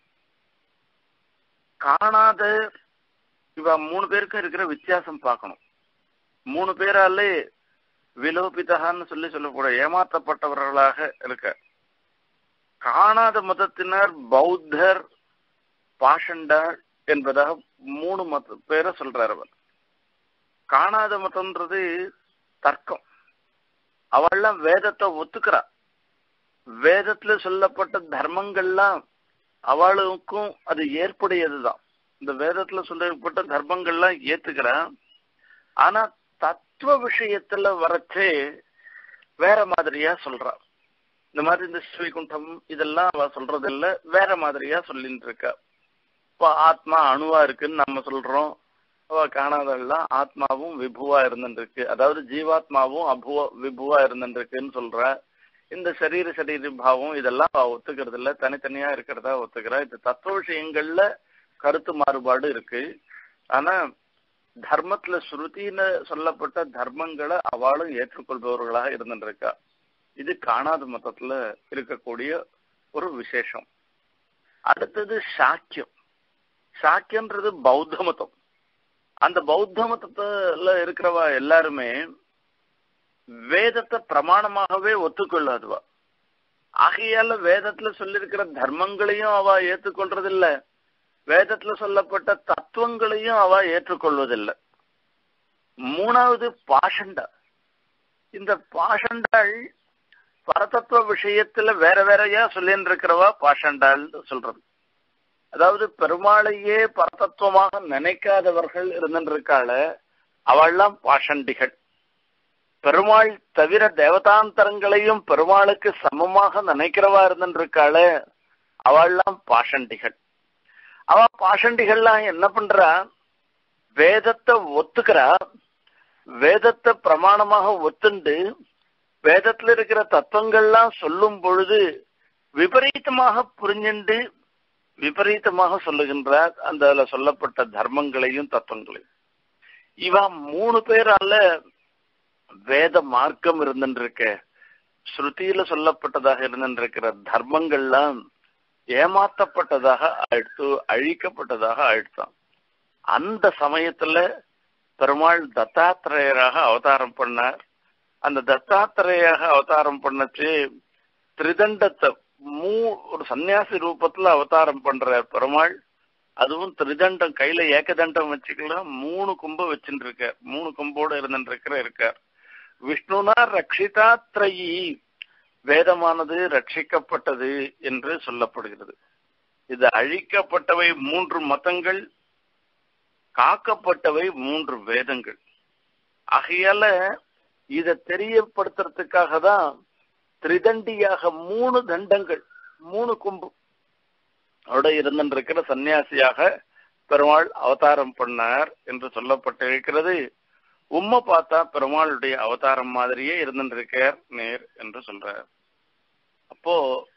காணாத இவ மூணு பேருக்கும் இருக்கிற வித்தியாசம் பார்க்கணும். மூணு பேராலே விலோபிதகான்னு சொல்லி சொல்லக்கூட ஏமாற்றப்பட்டவர்களாக இருக்க. காணாத மதத்தினர் பௌத்தர், பாஷண்டார் என்பதாக மூணு மத பேரை சொல்றார் அவர். காணாத மதம்ன்றது தர்க்கம். அவள்லாம் வேதத்தை ஒத்துக்கிறா. வேதத்துல சொல்லப்பட்ட தர்மங்கள்லாம் அவளுக்கும் அது ஏற்புடையதுதான். இந்த வேதத்துல சொல்லப்பட்ட தர்மங்கள்லாம் ஏத்துக்கிறா. ஆனா தத்துவ விஷயத்துல வரச்சே வேற மாதிரியா சொல்றா. இந்த மாதிரி இந்த ஸ்ரீகுண்டம் இதெல்லாம் அவ சொல்றது இல்ல, வேற மாதிரியா சொல்லிட்டு இருக்கா. இப்ப ஆத்மா அணுவா இருக்குன்னு நம்ம சொல்றோம். அவ காணாதெல்லாம் ஆத்மாவும் விபுவா இருந்துருக்கு, அதாவது ஜீவாத்மாவும் அபுவ விபுவா இருந்துருக்குன்னு சொல்ற. இந்த சரீர சரீர பாவம் இதெல்லாம் அவ ஒத்துக்கிறது இல்ல, தனித்தனியா இருக்கிறதா ஒத்துக்கிறா. இந்த தத்துவ விஷயங்கள்ல கருத்து மாறுபாடு இருக்கு. ஆனா தர்மத்துல ஸ்ருதின்னு சொல்லப்பட்ட தர்மங்களை அவளும் ஏற்றுக்கொள்பவர்களாக இருந்துருக்கா. இது காணாத மதத்துல இருக்கக்கூடிய ஒரு விசேஷம். அடுத்தது சாக்கியம். சாக்கியன்றது பௌத்த மதம். அந்த பௌத்த மதத்துல இருக்கிறவா எல்லாருமே வேதத்தை பிரமாணமாகவே ஒத்துக்கொள்ளாதுவா. ஆகையால வேதத்துல சொல்லிருக்கிற தர்மங்களையும் அவ ஏற்றுக்கொள்றதில்லை, வேதத்துல சொல்லப்பட்ட தத்துவங்களையும் அவ ஏற்றுக்கொள்வதில்லை. மூணாவது பாஷண்டா. இந்த பாஷண்டாள் பரதத்துவ விஷயத்துல வேற வேறையா சொல்லின்னு இருக்கிறவா பாஷண்டாள் சொல்றது. அதாவது பெருமாளையே பரதத்துவமாக நினைக்காதவர்கள் இருந்திருக்காள, அவள்லாம் பாஷண்டிகள். பெருமாள் தவிர தேவதாந்தரங்களையும் பெருமாளுக்கு சமமாக நினைக்கிறவா இருந்திருக்காள, அவள்லாம் பாஷண்டிகள். அவ பாஷண்டிகள்லாம் என்ன பண்றா, வேதத்தை ஒத்துக்கிறா, வேதத்தை பிரமாணமாக ஒத்துண்டு வேதத்துல இருக்கிற தத்துவங்கள்லாம் சொல்லும் பொழுது விபரீதமாக புரிஞ்சுண்டு விபரீதமாக சொல்லுகின்றார் அந்த சொல்லப்பட்ட தர்மங்களையும் தத்துவங்களையும். இவ மூணு பேரால வேத மார்க்கம் இருந்துருக்க ஸ்ருதியில சொல்லப்பட்டதாக இருந்திருக்கிற தர்மங்கள்லாம் ஏமாற்றப்பட்டதாக ஆயிடுத்து, அழிக்கப்பட்டதாக ஆயிடுத்தான். அந்த சமயத்துல பெருமாள் தத்தாத்திரேயராக அவதாரம் பண்ணார். அந்த தத்தாத்திரேயராக அவதாரம் பண்ணச்சு திரிதண்டத்தை மூ ஒரு சன்னியாசி ரூபத்துல அவதாரம் பண்ற பெருமாள். அதுவும் திரிதண்டம் கையில ஏகதண்டம் வச்சுக்கலாம், மூணு கொம்பு வச்சுட்டு இருக்கார், மூணு கொம்போடு இருந்துட்டு இருக்கிற இருக்கார். விஷ்ணுனா ரட்சிதாத்ரயி, வேதமானது ரட்சிக்கப்பட்டது என்று சொல்லப்படுகிறது. இது அழிக்கப்பட்டவை மூன்று மதங்கள், காக்கப்பட்டவை மூன்று வேதங்கள். ஆகையால இதை தெரியப்படுத்துறதுக்காக தான் திரிதண்டியாக மூணு தண்டங்கள், மூணு கொம்பு அவட இருந்திருக்கிற சன்னியாசியாக பெருமாள் அவதாரம் பண்ணார் என்று சொல்லப்பட்டிருக்கிறது. உம்மை பார்த்தா பெருமாளுடைய அவதாரம் மாதிரியே இருந்திருக்கார் நேர் என்று சொல்றார். அப்போ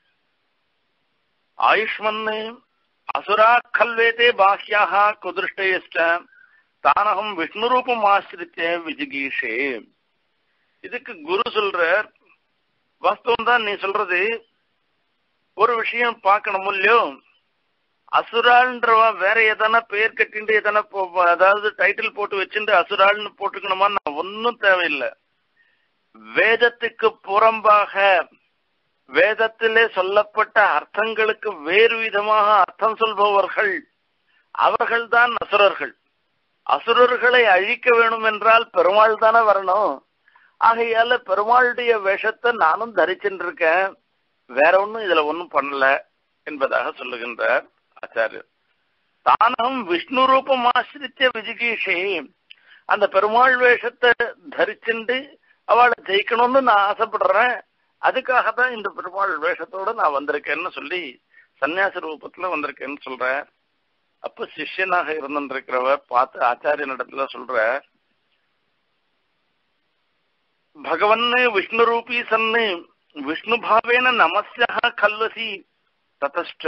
ஆயுஷ்மன்னு அசுரா கல்வேதே பாஹ்யாக குதிருஷ்டேஷ்ட தானகம் விஷ்ணு ரூபம் ஆசிரித்த விஜிகீஷே. இதுக்கு குரு சொல்றார், வாஸ்தவம் தான் நீ சொல்றது, ஒரு விஷயம் பார்க்கணும் இல்லையோ, அசுரால்ன்றவா வேற எதனா பெயர் கட்டிண்டு எதனா அதாவது டைட்டில் போட்டு வச்சுட்டு அசுரால்னு போட்டுக்கணுமா? நான் ஒன்னும் தேவையில்லை. வேதத்துக்கு புறம்பாக வேதத்திலே சொல்லப்பட்ட அர்த்தங்களுக்கு வேறு விதமாக அர்த்தம் சொல்பவர்கள் அவர்கள் தான் அசுரர்கள். அசுரர்களை அழிக்க வேணும் என்றால் பெருமாள் தானே வரணும். ஆகையால பெருமாளுடைய வேஷத்தை நானும் தரிச்சுருக்கேன், வேற ஒன்னும் இதுல ஒன்னும் பண்ணல என்பதாக சொல்லுகின்றார் ஆச்சாரியர். தானம் விஷ்ணு ரூபம் ஆசிரித்த விஜிகீஷே, அந்த பெருமாள் வேஷத்தை தரிச்சுண்டு அவளை ஜெயிக்கணும்னு நான் ஆசைப்படுறேன், அதுக்காக தான் இந்த பெருமாள் வேஷத்தோட நான் வந்திருக்கேன்னு சொல்லி சன்னியாச ரூபத்துல வந்திருக்கேன்னு சொல்ற. அப்ப சிஷ்யனாக இருந்திருக்கிறவர் பார்த்து ஆச்சாரியனிடத்துல சொல்ற, பகவன் விஷ்ணு ரூபி சன்னு விஷ்ணு பாவேன நமஸ்யா கல்வசி ததஷ்ட.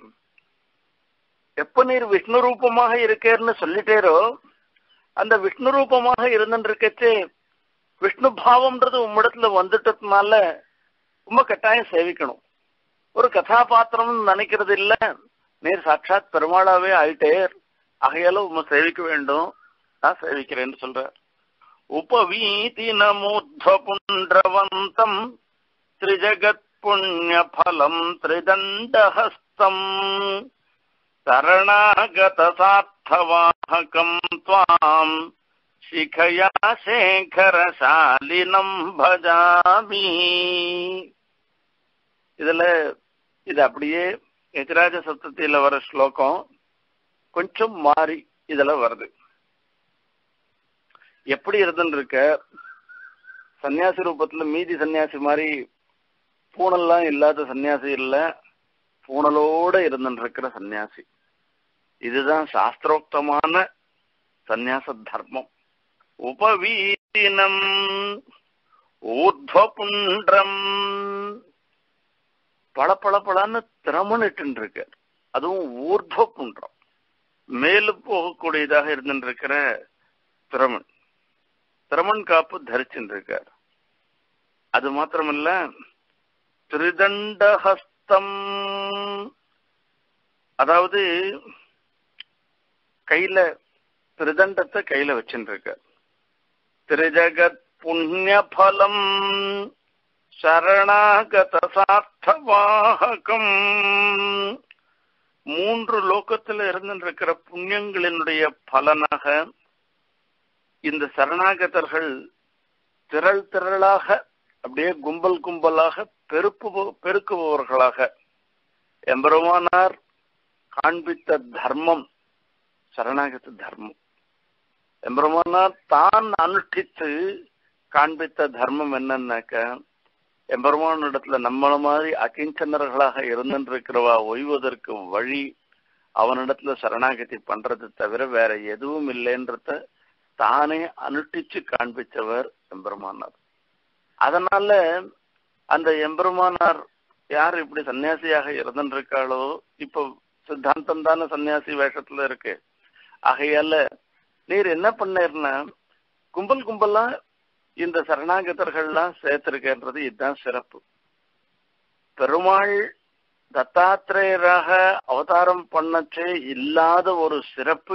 எப்ப நீர் விஷ்ணு ரூபமாக இருக்கேன்னு சொல்லிட்டேரோ, அந்த விஷ்ணு ரூபமாக இருந்துருக்கச்சே விஷ்ணு பாவம்ன்றது உம்மிடத்துல வந்துட்டதுனால ரொம்ப கட்டாயம் சேவிக்கணும். ஒரு கதாபாத்திரம் நினைக்கிறது இல்ல, நீர் சாட்சாத் பெருமாளாவே ஆயிட்டேர், ஆகையால உண்மை சேவிக்க வேண்டும், நான் சேவிக்கிறேன்னு சொல்ற. உபவீதி நமூர்த்வ புண்ட்ரவந்தம் திரிஜகத் புண்ணிய பலம் திரிதண்டஹஸ்தம் சரணாகத சார்த்தவாஹகம் த்வாம் சிகயா சேகரசாலினம் பஜாமி. இதுல இது அப்படியே எதிராஜ சப்தத்தில வர ஸ்லோகம் கொஞ்சம் மாறி இதுல வருது. எப்படி இருந்துன்னு இருக்க, சன்னியாசி ரூபத்துல மீதி சன்னியாசி மாதிரி பூணல்லாம் இல்லாத சன்னியாசி இல்ல, பூணலோட இருந்துட்டு இருக்கிற சன்னியாசி. இதுதான் சாஸ்திரோக்தமான சந்நியாச தர்மம். உபவீனம் ஊர்த்வபுண்ட்ரம், பல பல பலன்னு திறமனிட்டு இருக்கு, அதுவும் ஊர்த்வ புண்ட்ரம் மேலு போகக்கூடியதாக இருந்துருக்கிற திறமன், திறமன் காப்பு தரிச்சுட்டு இருக்கார். அது மாத்திரமல்ல, திரிதண்டஹஸ்தம், அதாவது கையில திரிதண்டத்தை கையில வச்சுட்டு இருக்கார். திரிஜகத் புண்ணிய பலம் சரணாகத சார்த்தவாஹகம், மூன்று லோகத்துல இருந்திருக்கிற புண்ணியங்களினுடைய பலனாக இந்த சரணாகதர்கள் திரள் திரளாக அப்படியே கும்பல் கும்பலாக பெருப்பு பெருக்குபவர்களாக எம்பெருமானார் காண்பித்த தர்மம் சரணாகத தர்மம். எம்பெருமானார் தான் அனுஷ்டித்து காண்பித்த தர்மம் என்னன்னாக்க, எம்பெருமான இடத்துல நம்மள மாதிரி அகிஞ்சனர்களாக இருந்திருக்கிறவா ஒய்வதற்கு வழி அவனிடத்துல சரணாகதி பண்றது தவிர வேற எதுவும் இல்லைன்றத தானே அனுஷ்டிச்சு காண்பிச்சவர் எம்பெருமானார். அதனால அந்த எம்பெருமானார் யார் இப்படி சன்னியாசியாக இருந்திருக்காளோ, இப்ப சித்தாந்தம் தானே சன்னியாசி வேஷத்துல இருக்கு. ஆகையால நீர் என்ன பண்ணீர்னா, கும்பல் கும்பலா இந்த சரணாகதர்கள்லாம் சேர்த்திருக்கின்றது இதுதான் சிறப்பு. பெருமாள் தத்தாத்திரேயராக அவதாரம் பண்ணச்சே இல்லாத ஒரு சிறப்பு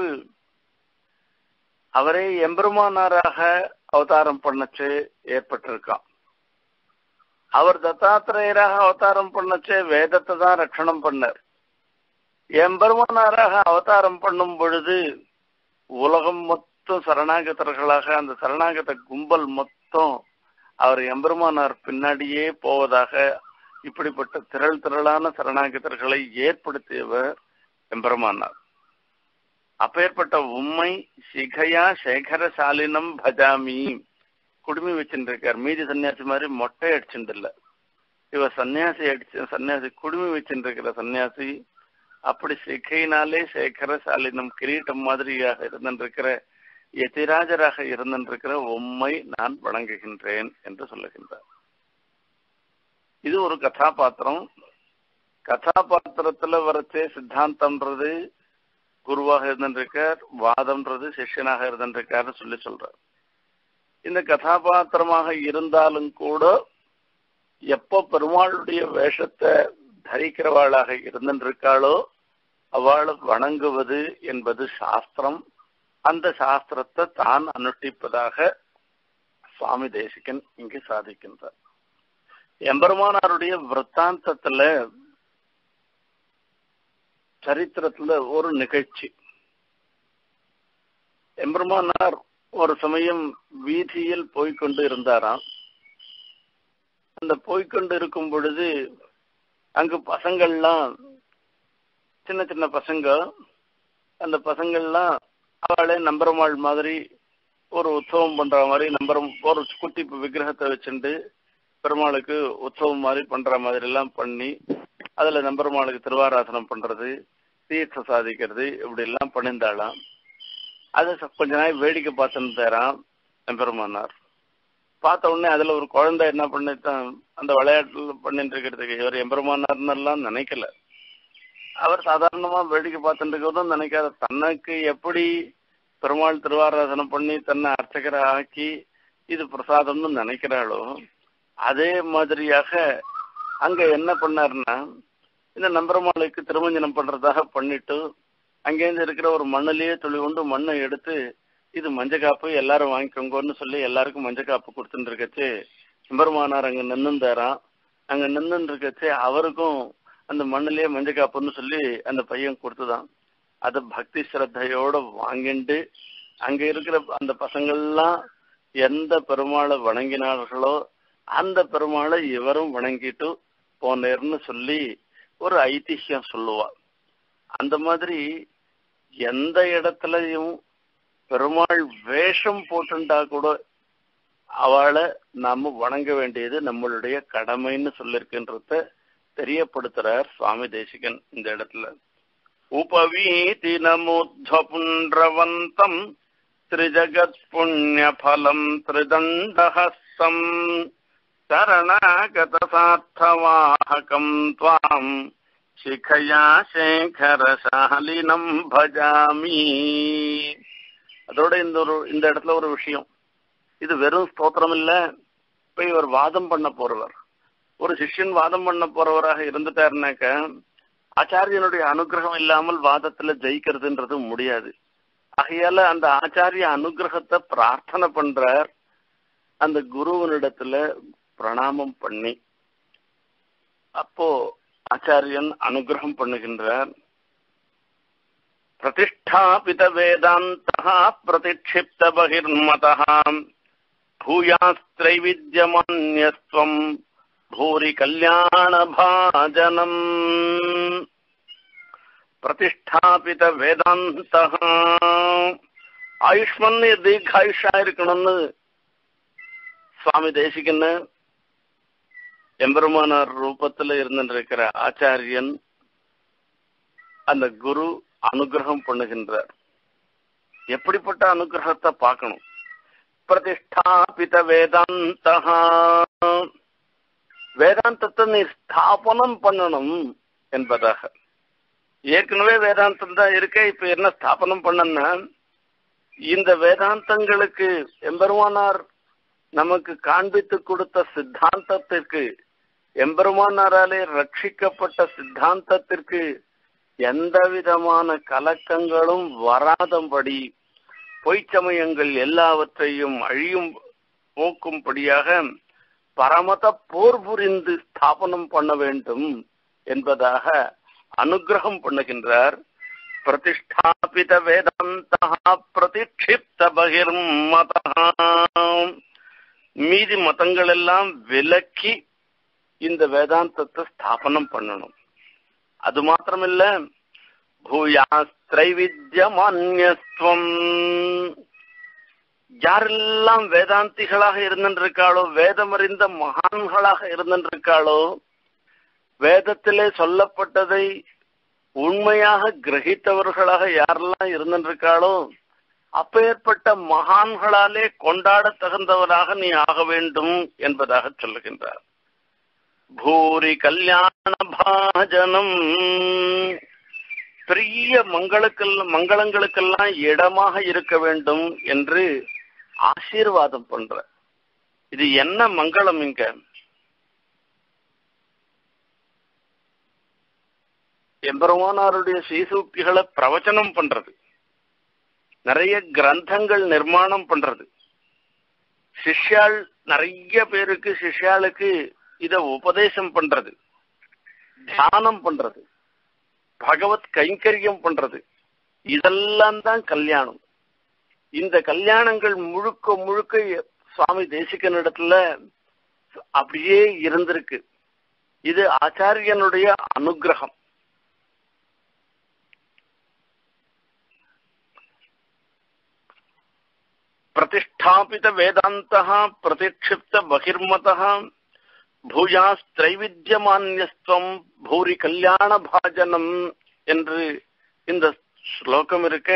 அவரே எம்பெருமானாராக அவதாரம் பண்ணச்சே ஏற்பட்டிருக்கான். அவர் தத்தாத்திரேயராக அவதாரம் பண்ணச்சே வேதத்தை தான் ரட்சணம் பண்ணார். எம்பெருமானாராக அவதாரம் பண்ணும் பொழுது உலகம் மொத்தம் சரணாகதர்களாக அந்த சரணாகத கும்பல் மொத்தம் அவர் எம்பெருமானார் பின்னாடியே போவதாக இப்படிப்பட்ட திரள் திரளான சரணாகதர்களை ஏற்படுத்தியவர் எம்பெருமானார். அப்பேற்பட்ட உண்மை சிகையா சேகரசாலினம் பஜாமி குடுமி வச்சுருக்கார். மீதி சன்னியாசி மாதிரி மொட்டை அடிச்சுட்டு இல்ல, இவ சன்னியாசி அடிச்சு சன்னியாசி குடுமி வச்சுருக்கிற சன்னியாசி. அப்படி சிகையினாலே சேகரசாலினம் கிரீட்டம் மாதிரியாக இருந்திருக்கிற யதிராஜராக இருந்திருக்கிற உம்மை நான் வணங்குகின்றேன் என்று சொல்லுகின்றார். இது ஒரு கதாபாத்திரம். கதாபாத்திரத்துல வரச்சே சித்தாந்தம்ன்றது குருவாக இருந்திருக்கார், வாதம்ன்றது சிஷ்யனாக இருந்திருக்காரு சொல்லி சொல்றார். இந்த கதாபாத்திரமாக இருந்தாலும் கூட எப்போ பெருமாளுடைய வேஷத்தை தரிக்கிறவாளாக இருந்திருக்காளோ அவளை வணங்குவது என்பது சாஸ்திரம். அந்த சாஸ்திரத்தை தான் அனுஷ்டிப்பதாக சுவாமி தேசிகன் இங்கு சாதிக்கின்றார். எம்பெருமானாருடைய விற்த்தாந்தத்துல சரித்திரத்துல ஒரு நிகழ்ச்சி. எம்பெருமானார் ஒரு சமயம் வீதியில் போய்கொண்டு இருந்தாராம். அந்த போய்கொண்டு இருக்கும் பொழுது அங்கு பசங்கள்லாம் சின்ன சின்ன பசங்க, அந்த பசங்கள்லாம் அவளே நம்பெருமாள் மாதிரி ஒரு உற்சவம் பண்ற மாதிரி நம்பர் ஒரு குட்டி விக்கிரகத்தை வச்சுட்டு பெருமாளுக்கு உற்சவம் மாதிரி பண்ற மாதிரி எல்லாம் பண்ணி அதுல நம்பெருமாளுக்கு திருவாராசனம் பண்றது, தீர்த்த சாதிக்கிறது, இப்படி எல்லாம் பண்ணியிருந்தாளாம். அதை கொஞ்ச நாள் வேடிக்கை பார்த்துன்னு தரான் எம்பெருமானார். பார்த்த உடனே அதுல ஒரு குழந்தை என்ன பண்ணித்தான் அந்த விளையாட்டுல பண்ணிட்டு இருக்கிறதுக்கு இவர் எம்பெருமானார்னு எல்லாம் நினைக்கல. அவர் சாதாரணமா வேடிக்கை பார்த்துட்டு இருக்கிறதும் நினைக்காத, தனக்கு எப்படி பெருமாள் திருவாராதனம் பண்ணி தன்னை அர்ச்சகரை ஆக்கி இது பிரசாதம்னு நினைக்கிறாளோ அதே மாதிரியாக அங்க என்ன பண்ணாருன்னா இந்த நம்பெருமாளுக்கு திருமஞ்சனம் பண்றதாக பண்ணிட்டு அங்கேருந்து இருக்கிற ஒரு மண்ணிலேயே துளி கொண்டு மண்ணை எடுத்து இது மஞ்சள் காப்பு எல்லாரும் வாங்கிக்கோங்கன்னு சொல்லி எல்லாருக்கும் மஞ்சள் காப்பு கொடுத்துட்டு இருக்கச்சு எம்பெருமானார் அங்க நின்னுந்தாராம். அங்க நின்று இருக்கச்சு அவருக்கும் அந்த மண்ணிலேயே மஞ்சள் காப்புன்னு சொல்லி அந்த பையன் கொடுத்துதான். அதை பக்தி ஸ்ரத்தையோட வாங்கிண்டு அங்க இருக்கிற அந்த பசங்கள்லாம் எந்த பெருமாளை வணங்கினார்களோ அந்த பெருமாளை இவரும் வணங்கிட்டு போனேர்னு சொல்லி ஒரு ஐதிஹ்யம் சொல்லுவா. அந்த மாதிரி எந்த இடத்துலயும் பெருமாள் வேஷம் போட்டுண்டா கூட அவளை நாம வணங்க வேண்டியது நம்மளுடைய கடமைன்னு சொல்லிருக்கின்றத தெரியப்படுத்துறார் சுவாமி தேசிகன் இந்த இடத்துல. உபவீதி நமோத்வபுண்ட்ரவந்தம் திரிஜகத் புண்ணிய பலம் திரிதண்டஹஸ்தம் சரணாகத சார்த்தவாஹகம் த்வாம் சிகையா சேகரசாலினம் பஜாமி. அதோட இந்த ஒரு இந்த இடத்துல ஒரு விஷயம், இது வெறும் ஸ்தோத்திரம் இல்ல. இப்ப இவர் வாதம் பண்ண போறவர், ஒரு சிஷ்யன் வாதம் பண்ண போறவராக இருந்துட்டாருனாக்க ஆச்சாரியனுடைய அனுகிரகம் இல்லாமல் வாதத்துல ஜெயிக்கிறதுன்றது முடியாது. ஆகையால அந்த ஆச்சாரிய அனுகிரகத்தை பிரார்த்தனை பண்றார் அந்த குருவனிடத்துல பிரணாமம் பண்ணி. அப்போ ஆச்சாரியன் அனுகிரகம் பண்ணுகின்றார். பிரதிஷ்டாபித வேதாந்தா பிரதிக்ஷிப்த பகிர்மதா பூயாஸ்திரைவித்யமான்யஸ்வம் பூரி கல்யாண பாஜனம். பிரதிஷ்டாபித வேதாந்தா ஆயுஷ்மன் தீர்காயுஷா இருக்கணும்னு சுவாமி தேசிகன்னு எம்பெருமானார் ரூபத்துல இருந்திருக்கிற ஆச்சாரியன் அந்த குரு அனுகிரகம் பண்ணுகின்றார். எப்படிப்பட்ட அனுகிரகத்தை பார்க்கணும். பிரதிஷ்டாபித வேதாந்தா, வேதாந்தத்தை நீ ஸ்தாபனம் பண்ணணும் என்பதாக. ஏற்கனவே வேதாந்தம் தான் இருக்க, இப்ப என்ன ஸ்தாபனம் பண்ணனா இந்த வேதாந்தங்களுக்கு எம்பெருமானார் நமக்கு காண்பித்து கொடுத்த சித்தாந்தத்திற்கு, எம்பெருமானாராலே ரட்சிக்கப்பட்ட சித்தாந்தத்திற்கு எந்த விதமான கலக்கங்களும் வராதபடி பொய்ச்சமயங்கள் எல்லாவற்றையும் அழியும் போக்கும்படியாக பரமத போர் புரிந்து ஸ்தாபனம் பண்ண வேண்டும் என்பதாக அனுகிரகம் பண்ணுகின்றார். பிரதிஷ்டாபித வேதாந்தா பிரதிக்ஷிப்த பகிர்மதா. மீதி மதங்கள் எல்லாம் விலக்கி இந்த வேதாந்தத்தை ஸ்தாபனம் பண்ணணும். அது மாத்திரமில்ல, பூயாஸ்திரைவித்யமான்யஸ்துவம். யாரெல்லாம் வேதாந்திகளாக இருந்திருக்காளோ, வேதமறிந்த மகான்களாக இருந்திருக்காளோ, வேதத்திலே சொல்லப்பட்டதை உண்மையாக கிரகித்தவர்களாக யாரெல்லாம் இருந்திருக்காளோ, அப்பேற்பட்ட மகான்களாலே கொண்டாட தகுந்தவராக நீ ஆக வேண்டும் என்பதாக சொல்லுகின்றார். பூரி கல்யாண பாஜனம். பெரிய மங்களக்கெல்லாம் மங்களங்களுக்கெல்லாம் இடமாக இருக்க வேண்டும் என்று ஆசீர்வாதம் பண்ற. இது என்ன மங்களம்? இங்க எம்பெருமானாருடைய சீசூக்திகளை பிரவச்சனம் பண்றது, நிறைய கிரந்தங்கள் நிர்மாணம் பண்றது, சிஷ்யாள் நிறைய பேருக்கு சிஷ்யாளுக்கு இத உபதேசம் பண்றது, தியானம் பண்றது, பகவத் கைங்கரியம் பண்றது, இதெல்லாம் தான் கல்யாணம். இந்த கல்யாணங்கள் முழுக்க முழுக்க சுவாமி தேசிகனிடத்துல அப்படியே இருந்திருக்கு. இது ஆச்சாரியனுடைய அனுகிரகம். பிரதிஷ்டாபித வேதாந்தா பிரதிக்ஷிப்த பகிர்மதா பூயாஸ்திரைவித்யமான்யஸ்துவம் பூரி கல்யாண பாஜனம் என்று இந்த ஸ்லோகம் இருக்க.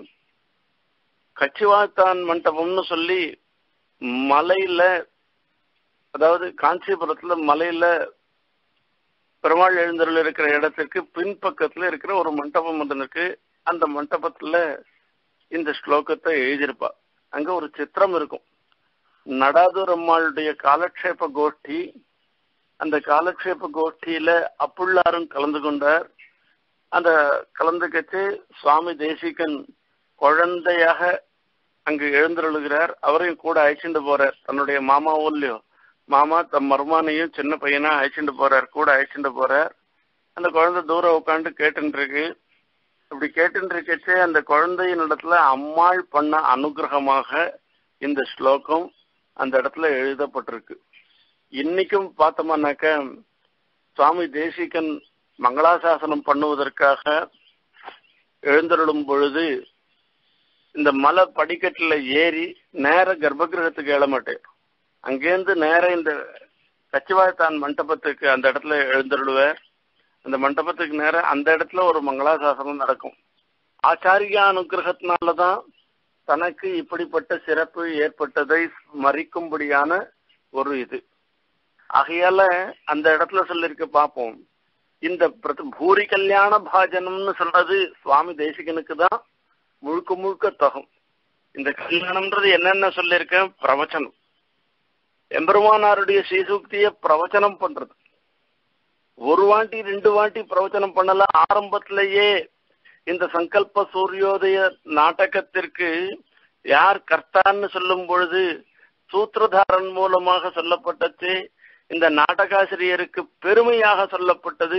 கச்சிவாத்தான் மண்டபம்னு சொல்லி மலையில, அதாவது காஞ்சிபுரத்துல மலையில பெருமாள் எழுந்தருள் இருக்கிற இடத்துக்கு பின்பக்கத்துல இருக்கிற ஒரு மண்டபம் ஒன்று இருக்கு. அந்த மண்டபத்துல இந்த ஸ்லோகத்தை எழுதியிருப்பா. அங்க ஒரு சித்திரம் இருக்கும். நடாதூர் அம்மாளுடைய காலக்ஷேப கோஷ்டி. அந்த காலக்ஷேப கோஷ்டியில அப்புள்ளாரும் கலந்து கொண்டார். அந்த கலந்துக்கச்சு சுவாமி தேசிகன் குழந்தையாக அங்கு எழுந்தருளுகிறார். அவரையும் கூட அழைச்சிட்டு போறார். தன்னுடைய மாமாவோல்லையோ மாமா தம் மருமானையும் சின்ன பையனா அழைச்சிட்டு போறார், கூட அழைச்சிட்டு போறார். அந்த குழந்தை தூரம் உட்காந்து கேட்டுட்டு இருக்கு. இப்படி கேட்டுட்டு இருக்கச்சே அந்த குழந்தையின் இடத்துல அம்மாள் பண்ண அனுகிரகமாக இந்த ஸ்லோகம் அந்த இடத்துல எழுதப்பட்டிருக்கு. இன்னைக்கும் பார்த்தோம்னாக்க சுவாமி தேசிகன் மங்களாசாசனம் பண்ணுவதற்காக எழுந்தருளும் பொழுது இந்த மலை படிக்கட்டுல ஏறி நேர கர்ப்பகிரகத்துக்கு எழ மாட்டேன். அங்கேருந்து நேர இந்த கச்சிவாய்த்தான் மண்டபத்துக்கு அந்த இடத்துல எழுந்தருளுவார். அந்த மண்டபத்துக்கு நேர அந்த இடத்துல ஒரு மங்களாசாசனம் நடக்கும். ஆச்சாரிய அனுகிரகத்தினாலதான் தனக்கு இப்படிப்பட்ட சிறப்பு ஏற்பட்டதை மறிக்கும்படியான ஒரு இது. ஆகையால அந்த இடத்துல சொல்லிருக்க பார்ப்போம். இந்த பூரி கல்யாண பாஜனம்னு சொல்றது சுவாமி தேசிகனுக்கு தான் முழுக்க முழுக்க தகும். இந்த கல்யாணம்ன்றது என்னென்ன சொல்லியிருக்கேன்? பிரவச்சனம். எம்பெருமானாருடைய ஸ்ரீசூக்திய பிரவச்சனம் பண்றது. ஒரு வாட்டி ரெண்டு வாட்டி பிரவச்சனம் பண்ணல. ஆரம்பத்திலேயே இந்த சங்கல்ப சூரியோதய நாடகத்திற்கு யார் கர்த்தான்னு சொல்லும் பொழுது சூத்திரதாரன் மூலமாக சொல்லப்பட்டது. இந்த நாடகாசிரியருக்கு பெருமையாக சொல்லப்பட்டது.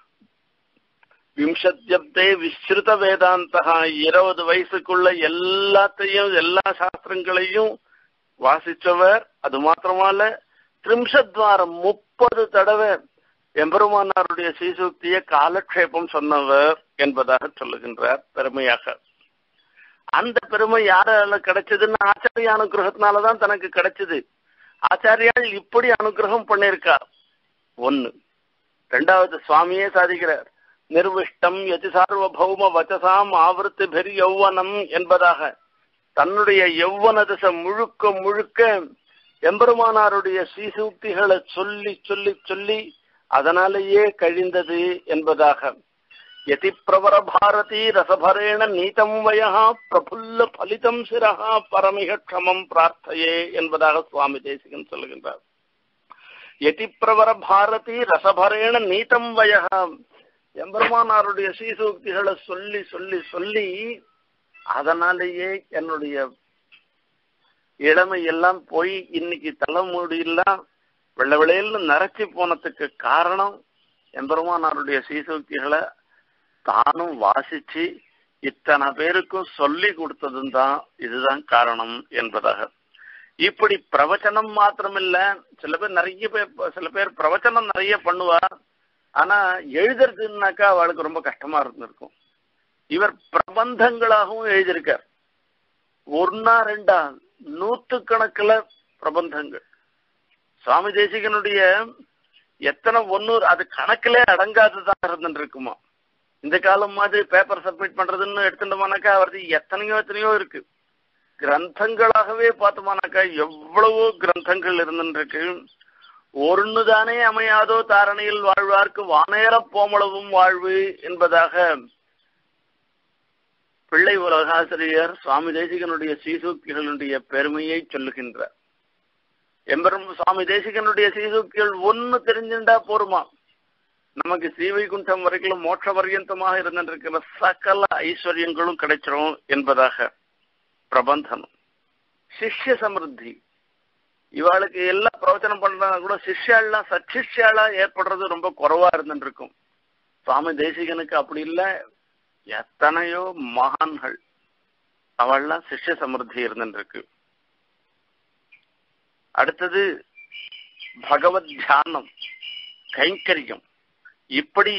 விம்சத்யப்தே விஸ்ருத வேதாந்தா. இருபது வயசுக்குள்ள எல்லாத்தையும் எல்லா சாஸ்திரங்களையும் வாசிச்சவர். அது மாத்திரமால திரிம்சத்வாரம் முப்பது தடவை எம்பெருமானாருடைய ஸ்ரீசூக்திய காலக்ஷேபம் சொன்னவர் என்பதாக சொல்லுகின்றார் பெருமையாக. அந்த பெருமை யாரால கிடைச்சதுன்னு ஆச்சாரிய அனுகிரகத்தினாலதான் தனக்கு கிடைச்சது. ஆச்சாரியால் இப்படி அனுகிரகம் பண்ணிருக்கார். ஒண்ணு. ரெண்டாவது சுவாமியே சாதிக்கிறார். நிர்விஷ்டம் யதி சார்வபௌம வச்சசாம் ஆவர்த்தி பெரி யௌவனம் என்பதாக தன்னுடைய யௌவன திசை முழுக்க முழுக்க எம்பெருமானாருடைய ஸ்ரீசூக்திகளை சொல்லி சொல்லி சொல்லி அதனாலேயே கழிந்தது என்பதாக. யதி பிரவர பாரதி ரசபரேண நீதம் வயஹ பிரபுல்ல பலிதம் சிரஹ பரமிக க்ஷமம் பிரார்த்தையே என்பதாக சுவாமி தேசிகன் சொல்லுகின்றார். யதி பிரவர பாரதி ரசபரேண நீதம் வயஹ, எம்பெருமானாருடைய ஸ்ரீசூக்திகளை சொல்லி சொல்லி சொல்லி அதனாலேயே என்னுடைய இளமை எல்லாம் போய் இன்னைக்கு தலைமுடியெல்லாம் வெள்ள வெளையல்னு நரைச்சி போனதுக்கு காரணம் எம்பெருமானாருடைய ஸ்ரீசூக்திகளை தானும் வாசிச்சு இத்தனை பேருக்கும் சொல்லி கொடுத்ததும் தான் இதுதான் காரணம் என்பதாக. இப்படி பிரவச்சனம் மாத்திரமில்ல, சில பேர் நிறைய பேர் சில பேர் பிரவச்சனம் நிறைய பண்ணுவா, ஆனா எழுதுறதுன்னாக்கா அவளுக்கு ரொம்ப கஷ்டமா இருந்திருக்கும். இவர் பிரபந்தங்களாகவும் எழுதியிருக்கார். ஒன்னா ரெண்டா நூற்றுக்கணக்கில் பிரபந்தங்கள். சுவாமி தேசிகனுடைய எத்தனை ஒன்னு அது கணக்கிலே அடங்காதுதான் இருந்துட்டு இருக்குமா. இந்த காலம் மாதிரி பேப்பர் சப்மிட் பண்றதுன்னு எடுத்துட்டோமானாக்கா அவரது எத்தனையோ எத்தனையோ இருக்கு. கிரந்தங்களாகவே பார்த்தோமானாக்கா எவ்வளவோ கிரந்தங்கள் இருந்துருக்கு. ஒன்னுதானே அமையாதோ தாரணையில் வாழ்வார்க்கு வானேற போமளவும் வாழ்வு என்பதாக பிள்ளை உலகாசிரியர் சுவாமி தேசிகனுடைய ஸ்ரீசூக்திகளுடைய பெருமையை சொல்லுகின்றார். எம்பெரும் சுவாமி தேசிகனுடைய ஸ்ரீசூக்திகள் ஒன்னு தெரிஞ்சுட்டா போருமா, நமக்கு ஸ்ரீவைகுண்டம் வரைக்கும் மோட்ச பர்யந்தமாக இருந்திருக்கிற சகல ஐஸ்வர்யங்களும் கிடைச்சிரும் என்பதாக பிரபந்தனம். சிஷ்ய சமிருத்தி, இவாளுக்கு எல்லாம் பிரவச்சனம் பண்றாங்க கூட சிஷ்யாலாம் சச்சிஷ்யாலா ஏற்படுறது ரொம்ப குறைவா இருந்துட்டு இருக்கும். சுவாமி தேசிகனுக்கு அப்படி இல்லை, எத்தனையோ மகான்கள் அவள்லாம் சிஷ்ய சமிருத்தி இருந்துட்டு இருக்கு. அடுத்தது பகவத் தியானம், கைங்கரியம், இப்படி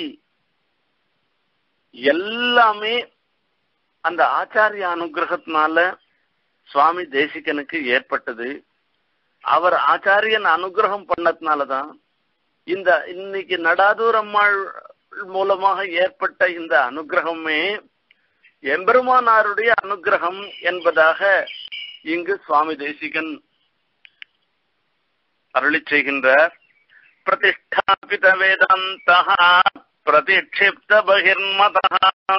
எல்லாமே அந்த ஆச்சாரிய அனுகிரகத்தினால சுவாமி தேசிகனுக்கு ஏற்பட்டது. அவர் ஆச்சாரியன் அனுகிரகம் பண்ணதுனாலதான் இந்த இன்னைக்கு நடாதூர் அம்மாள் மூலமாக ஏற்பட்ட இந்த அனுகிரகமே எம்பெருமானாருடைய அனுகிரகம் என்பதாக இங்கு சுவாமி தேசிகன் அருளி செய்கின்றார். பிரதிஷ்டாபித வேதாந்தஹ பிரதிக்ஷிப்த பகிர்மதஹ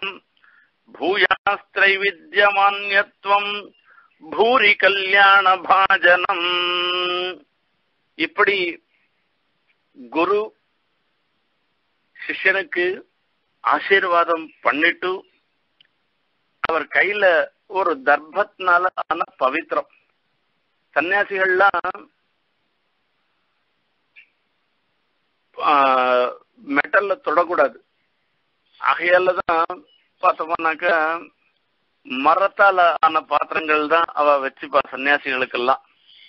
பூயாஸ்திரைவித்யமான்யத்வம் பூரி கல்யாண பாஜனம். இப்படி குரு சிஷ்யனுக்கு ஆசீர்வாதம் பண்ணிட்டு அவர் கையில ஒரு தர்பத்னால ஆன பவித்திரம். சன்னியாசிகள்லாம் மெட்டல்ல தொடக்கூடாது. ஆகையாலதான் பார்த்தோம்னாக்க மரத்தால ஆன பாத்திரங்கள் தான் அவ வச்சுப்பா சன்னியாசிகளுக்கெல்லாம்.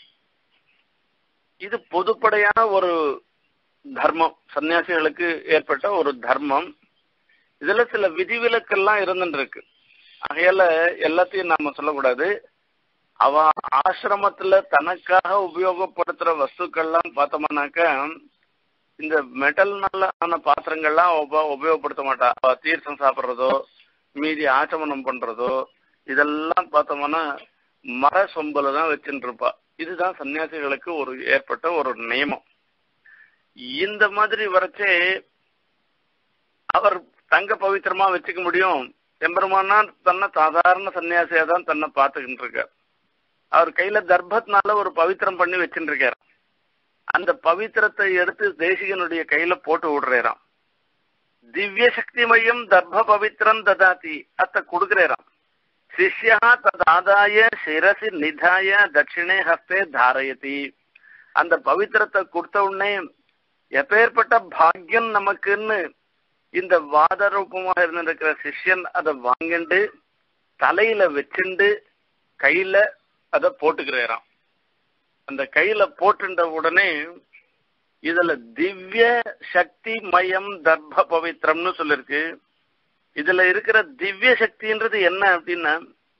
இது பொதுப்படையான ஒரு தர்மம், சன்னியாசிகளுக்கு ஏற்பட்ட ஒரு தர்மம். இதுல சில விதிவிலக்கெல்லாம் இருந்துட்டு இருக்கு. ஆகையால எல்லாத்தையும் நாம சொல்லக்கூடாது. அவ ஆசிரமத்துல தனக்காக உபயோகப்படுத்துற வஸ்துக்கள்லாம் பார்த்தோம்னாக்க இந்த மெட்டல்னால ஆன பாத்திரங்கள்லாம் உபயோகப்படுத்த மாட்டா. அவ தீர்த்தம் சாப்பிட்றதோ மீதி ஆச்சமனம் பண்றதோ இதெல்லாம் பார்த்தோம்னா மர சொம்பல தான் வச்சுட்டு இருப்பா. இதுதான் சன்னியாசிகளுக்கு ஒரு ஏற்பட்ட ஒரு நியமம். இந்த மாதிரி வரைச்சே அவர் தங்க பவித்திரமா வச்சுக்க முடியும். எம்பெருமானா தன்னை சாதாரண சன்னியாசியா தான் தன்னை பார்த்துக்கிட்டு இருக்கார். அவர் கையில தர்பத்னால ஒரு பவித்திரம் பண்ணி வச்சுட்டு இருக்கார். அந்த பவித்திரத்தை எடுத்து தேசிகனுடைய கையில போட்டு விடுறாராம். திவ்ய சக்தி மையம் தர்ப பவித்திரம் ததாதி அத்த கொடுக்கிறாராம். சிஷ்யா ததாதாய சிரசி நிதாய தட்சிணே ஹஸ்தே தாரயதி. அந்த பவித்திரத்தை கொடுத்த உடனே எப்பேற்பட்ட பாக்கியம் நமக்குன்னு இந்த வாத ரூபமா இருந்திருக்கிற சிஷ்யன் அதை வாங்கிண்டு தலையில வச்சுண்டு கையில அதை போட்டுக்கிறாராம். அந்த கையில போட்டுட்ட உடனே இதுல திவ்ய சக்தி மயம் தர்ப பவித்திரம்னு சொல்லிருக்கு. இதுல இருக்கிற திவ்ய சக்தின்றது என்ன அப்படின்னா,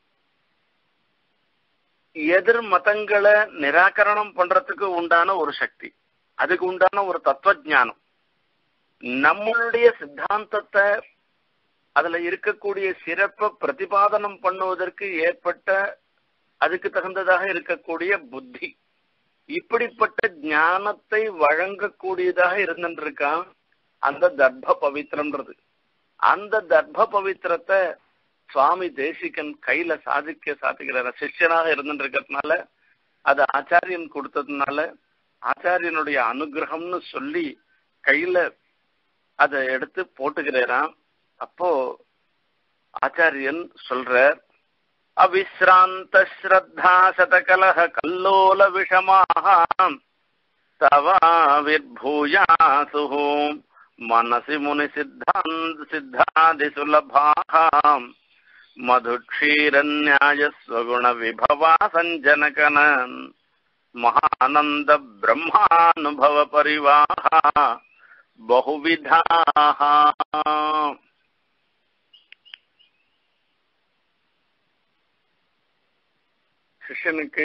எதிர் மதங்களை நிராகரணம் பண்றதுக்கு உண்டான ஒரு சக்தி, அதுக்கு உண்டான ஒரு தத்துவ ஞானம், நம்மளுடைய சித்தாந்தத்தை அதுல இருக்கக்கூடிய சிறப்பை பிரதிபாதனம் பண்ணுவதற்கு ஏற்பட்ட அதுக்கு தகுந்ததாக இருக்கக்கூடிய புத்தி, இப்படிப்பட்ட ஞானத்தை வழங்கக்கூடியதாக இருந்துருக்கான் அந்த தர்ப பவித்திரம்ன்றது. அந்த தர்ப்ப பவித்திரத்தை சுவாமி தேசிகன் கையில சாதிக்க சாதிக்கிறார். சிஷ்யனாக இருந்துட்டு இருக்கிறதுனால அது ஆச்சாரியன் கொடுத்ததுனால ஆச்சாரியனுடைய அனுகிரகம்னு சொல்லி கையில அதை எடுத்து போட்டுக்கிறாராம். அப்போ ஆச்சாரியன் சொல்றார், அவிஸ்ராந்த ஸ்ரத்தா சதகலஹ கல்லோல விஷமாஹ தவா விர்பூயாசு மனசி முனி சித்தாந்த் சித்தாதி சுலபாஹ மதுக்ஷீரன்யாயஸ்வகுண விபவா சஞ்சனகன மகானந்த பிரம்மானுபவ பரிவாஹ பகுவிதாஹ. சிஷ்யனுக்கு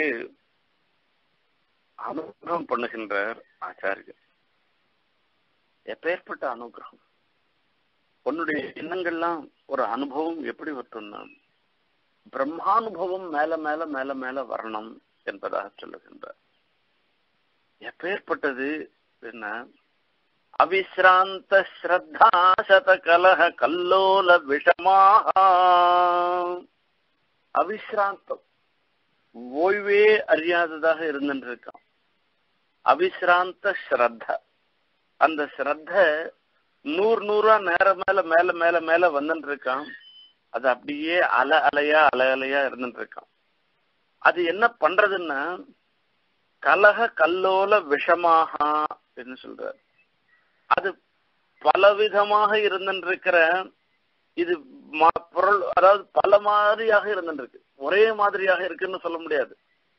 அனுகிரகம் பண்ணுகின்றார் ஆச்சாரியர். எப்பேற்பட்ட அனுகிரகம்! உன்னுடைய எண்ணங்கள்லாம் ஒரு அனுபவம் எப்படி வரட்டும்னா பிரம்மானுபவம் மேல மேல மேல மேல வரணும் என்பதாக சொல்லுகின்றார். எப்பேற்பட்டது என்ன? அவிஸ்ராந்த ஸ்ரத்தா சத கலஹ கல்லோல விஷமாக. அவிஸ்ராந்தம் ஓய்வே அறியாததாக இருந்துருக்கான். அவிஸ்ராந்த ஸ்ரத்த, அந்த ஸ்ரத்த நூறு நூறா நேரம் மேல மேல மேல மேல வந்துட்டு இருக்கான். அது அப்படியே அல அலையா அல அலையா இருந்துட்டு இருக்கான். அது என்ன பண்றதுன்னா கலக கல்லோல விஷமாக என்ன சொல்றார். அது பலவிதமாக இருந்துட்டு இருக்கிற இது பொருள், அதாவது பல மாதிரியாக இருந்துட்டு இருக்கு. ஒரே மாதிரியாக இருக்குன்னு சொல்ல முடியாது.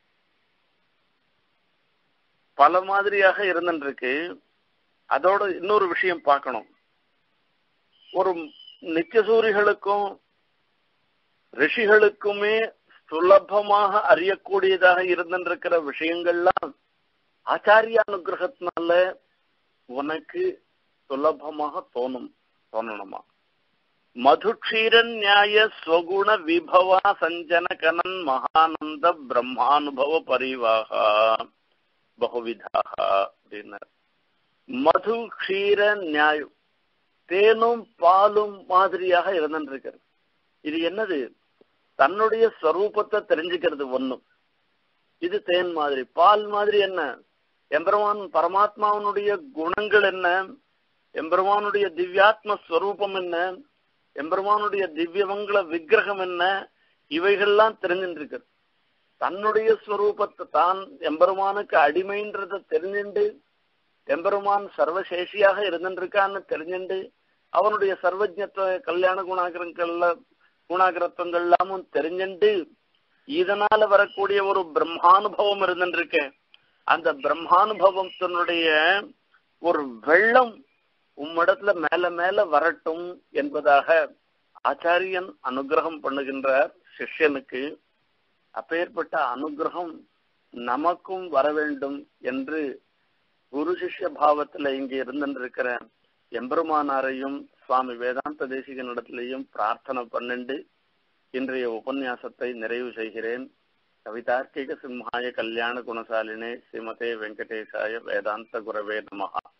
பல மாதிரியாக இருந்துட்டு இருக்கு. அதோட இன்னொரு விஷயம் பார்க்கணும். ஒரு நித்தியசூரிகளுக்கும் ரிஷிகளுக்குமே சுலபமாக அறியக்கூடியதாக இருந்திருக்கிற விஷயங்கள்லாம் ஆச்சாரிய அனுகிரகத்தினால உனக்கு சுலபமாக தோணும் தோணணுமா. மதுக்ஷீரன் நியாய ஸ்வகுண விபவா சஞ்சன கனன் மகானந்த பிரம்மானுபவ பரிவாக பகுவிதாக அப்படின்னார். மது க்ஷீர நியாயம், தேனும் பாலும் மாதிரியாக இருந்திருக்கிறது. இது என்னது? தன்னுடைய ஸ்வரூபத்தை தெரிஞ்சுக்கிறது ஒண்ணும். இது தேன் மாதிரி. பால் மாதிரி என்ன? எம்பெருமான் பரமாத்மாவனுடைய குணங்கள் என்ன, எம்பெருமானுடைய திவ்யாத்ம ஸ்வரூபம் என்ன, எம்பெருமானுடைய திவ்யமங்கள விக்கிரகம் என்ன, இவைகள்லாம் தெரிஞ்சுட்டு தன்னுடைய ஸ்வரூபத்தை தான் எம்பெருமானுக்கு அடிமைன்றத தெரிஞ்சுண்டு எம்பெருமான் சர்வசேஷியாக இருந்துருக்கான்னு தெரிஞ்சுண்டு அவனுடைய சர்வஜத்துவ கல்யாண குணாகிரங்கள்ல குணாகிரத்துவங்கள் எல்லாமும் தெரிஞ்சுண்டு இதனால வரக்கூடிய ஒரு பிரம்மானுபவம் இருந்துருக்கேன். அந்த பிரம்மானுபவத்தினுடைய ஒரு வெள்ளம் உம்மிடத்துல மேல மேல வரட்டும் என்பதாக ஆச்சாரியன் அனுகிரகம் பண்ணுகின்றார் சிஷ்யனுக்கு. அப்பேற்பட்ட அனுகிரகம் நமக்கும் வர வேண்டும் என்று குரு சிஷ்ய பாவத்துல இங்க இருந்திருக்கிற எம்பெருமானாரையும் சுவாமி வேதாந்த தேசிகனிடத்திலையும் பிரார்த்தனை பண்ணிண்டு இன்றைய உபன்யாசத்தை நிறைவு செய்கிறேன். கவிதார்க்கிக சிம்ஹாய கல்யாண குணசாலினே ஸ்ரீமதே வெங்கடேசாய வேதாந்த குரவே நமஹ.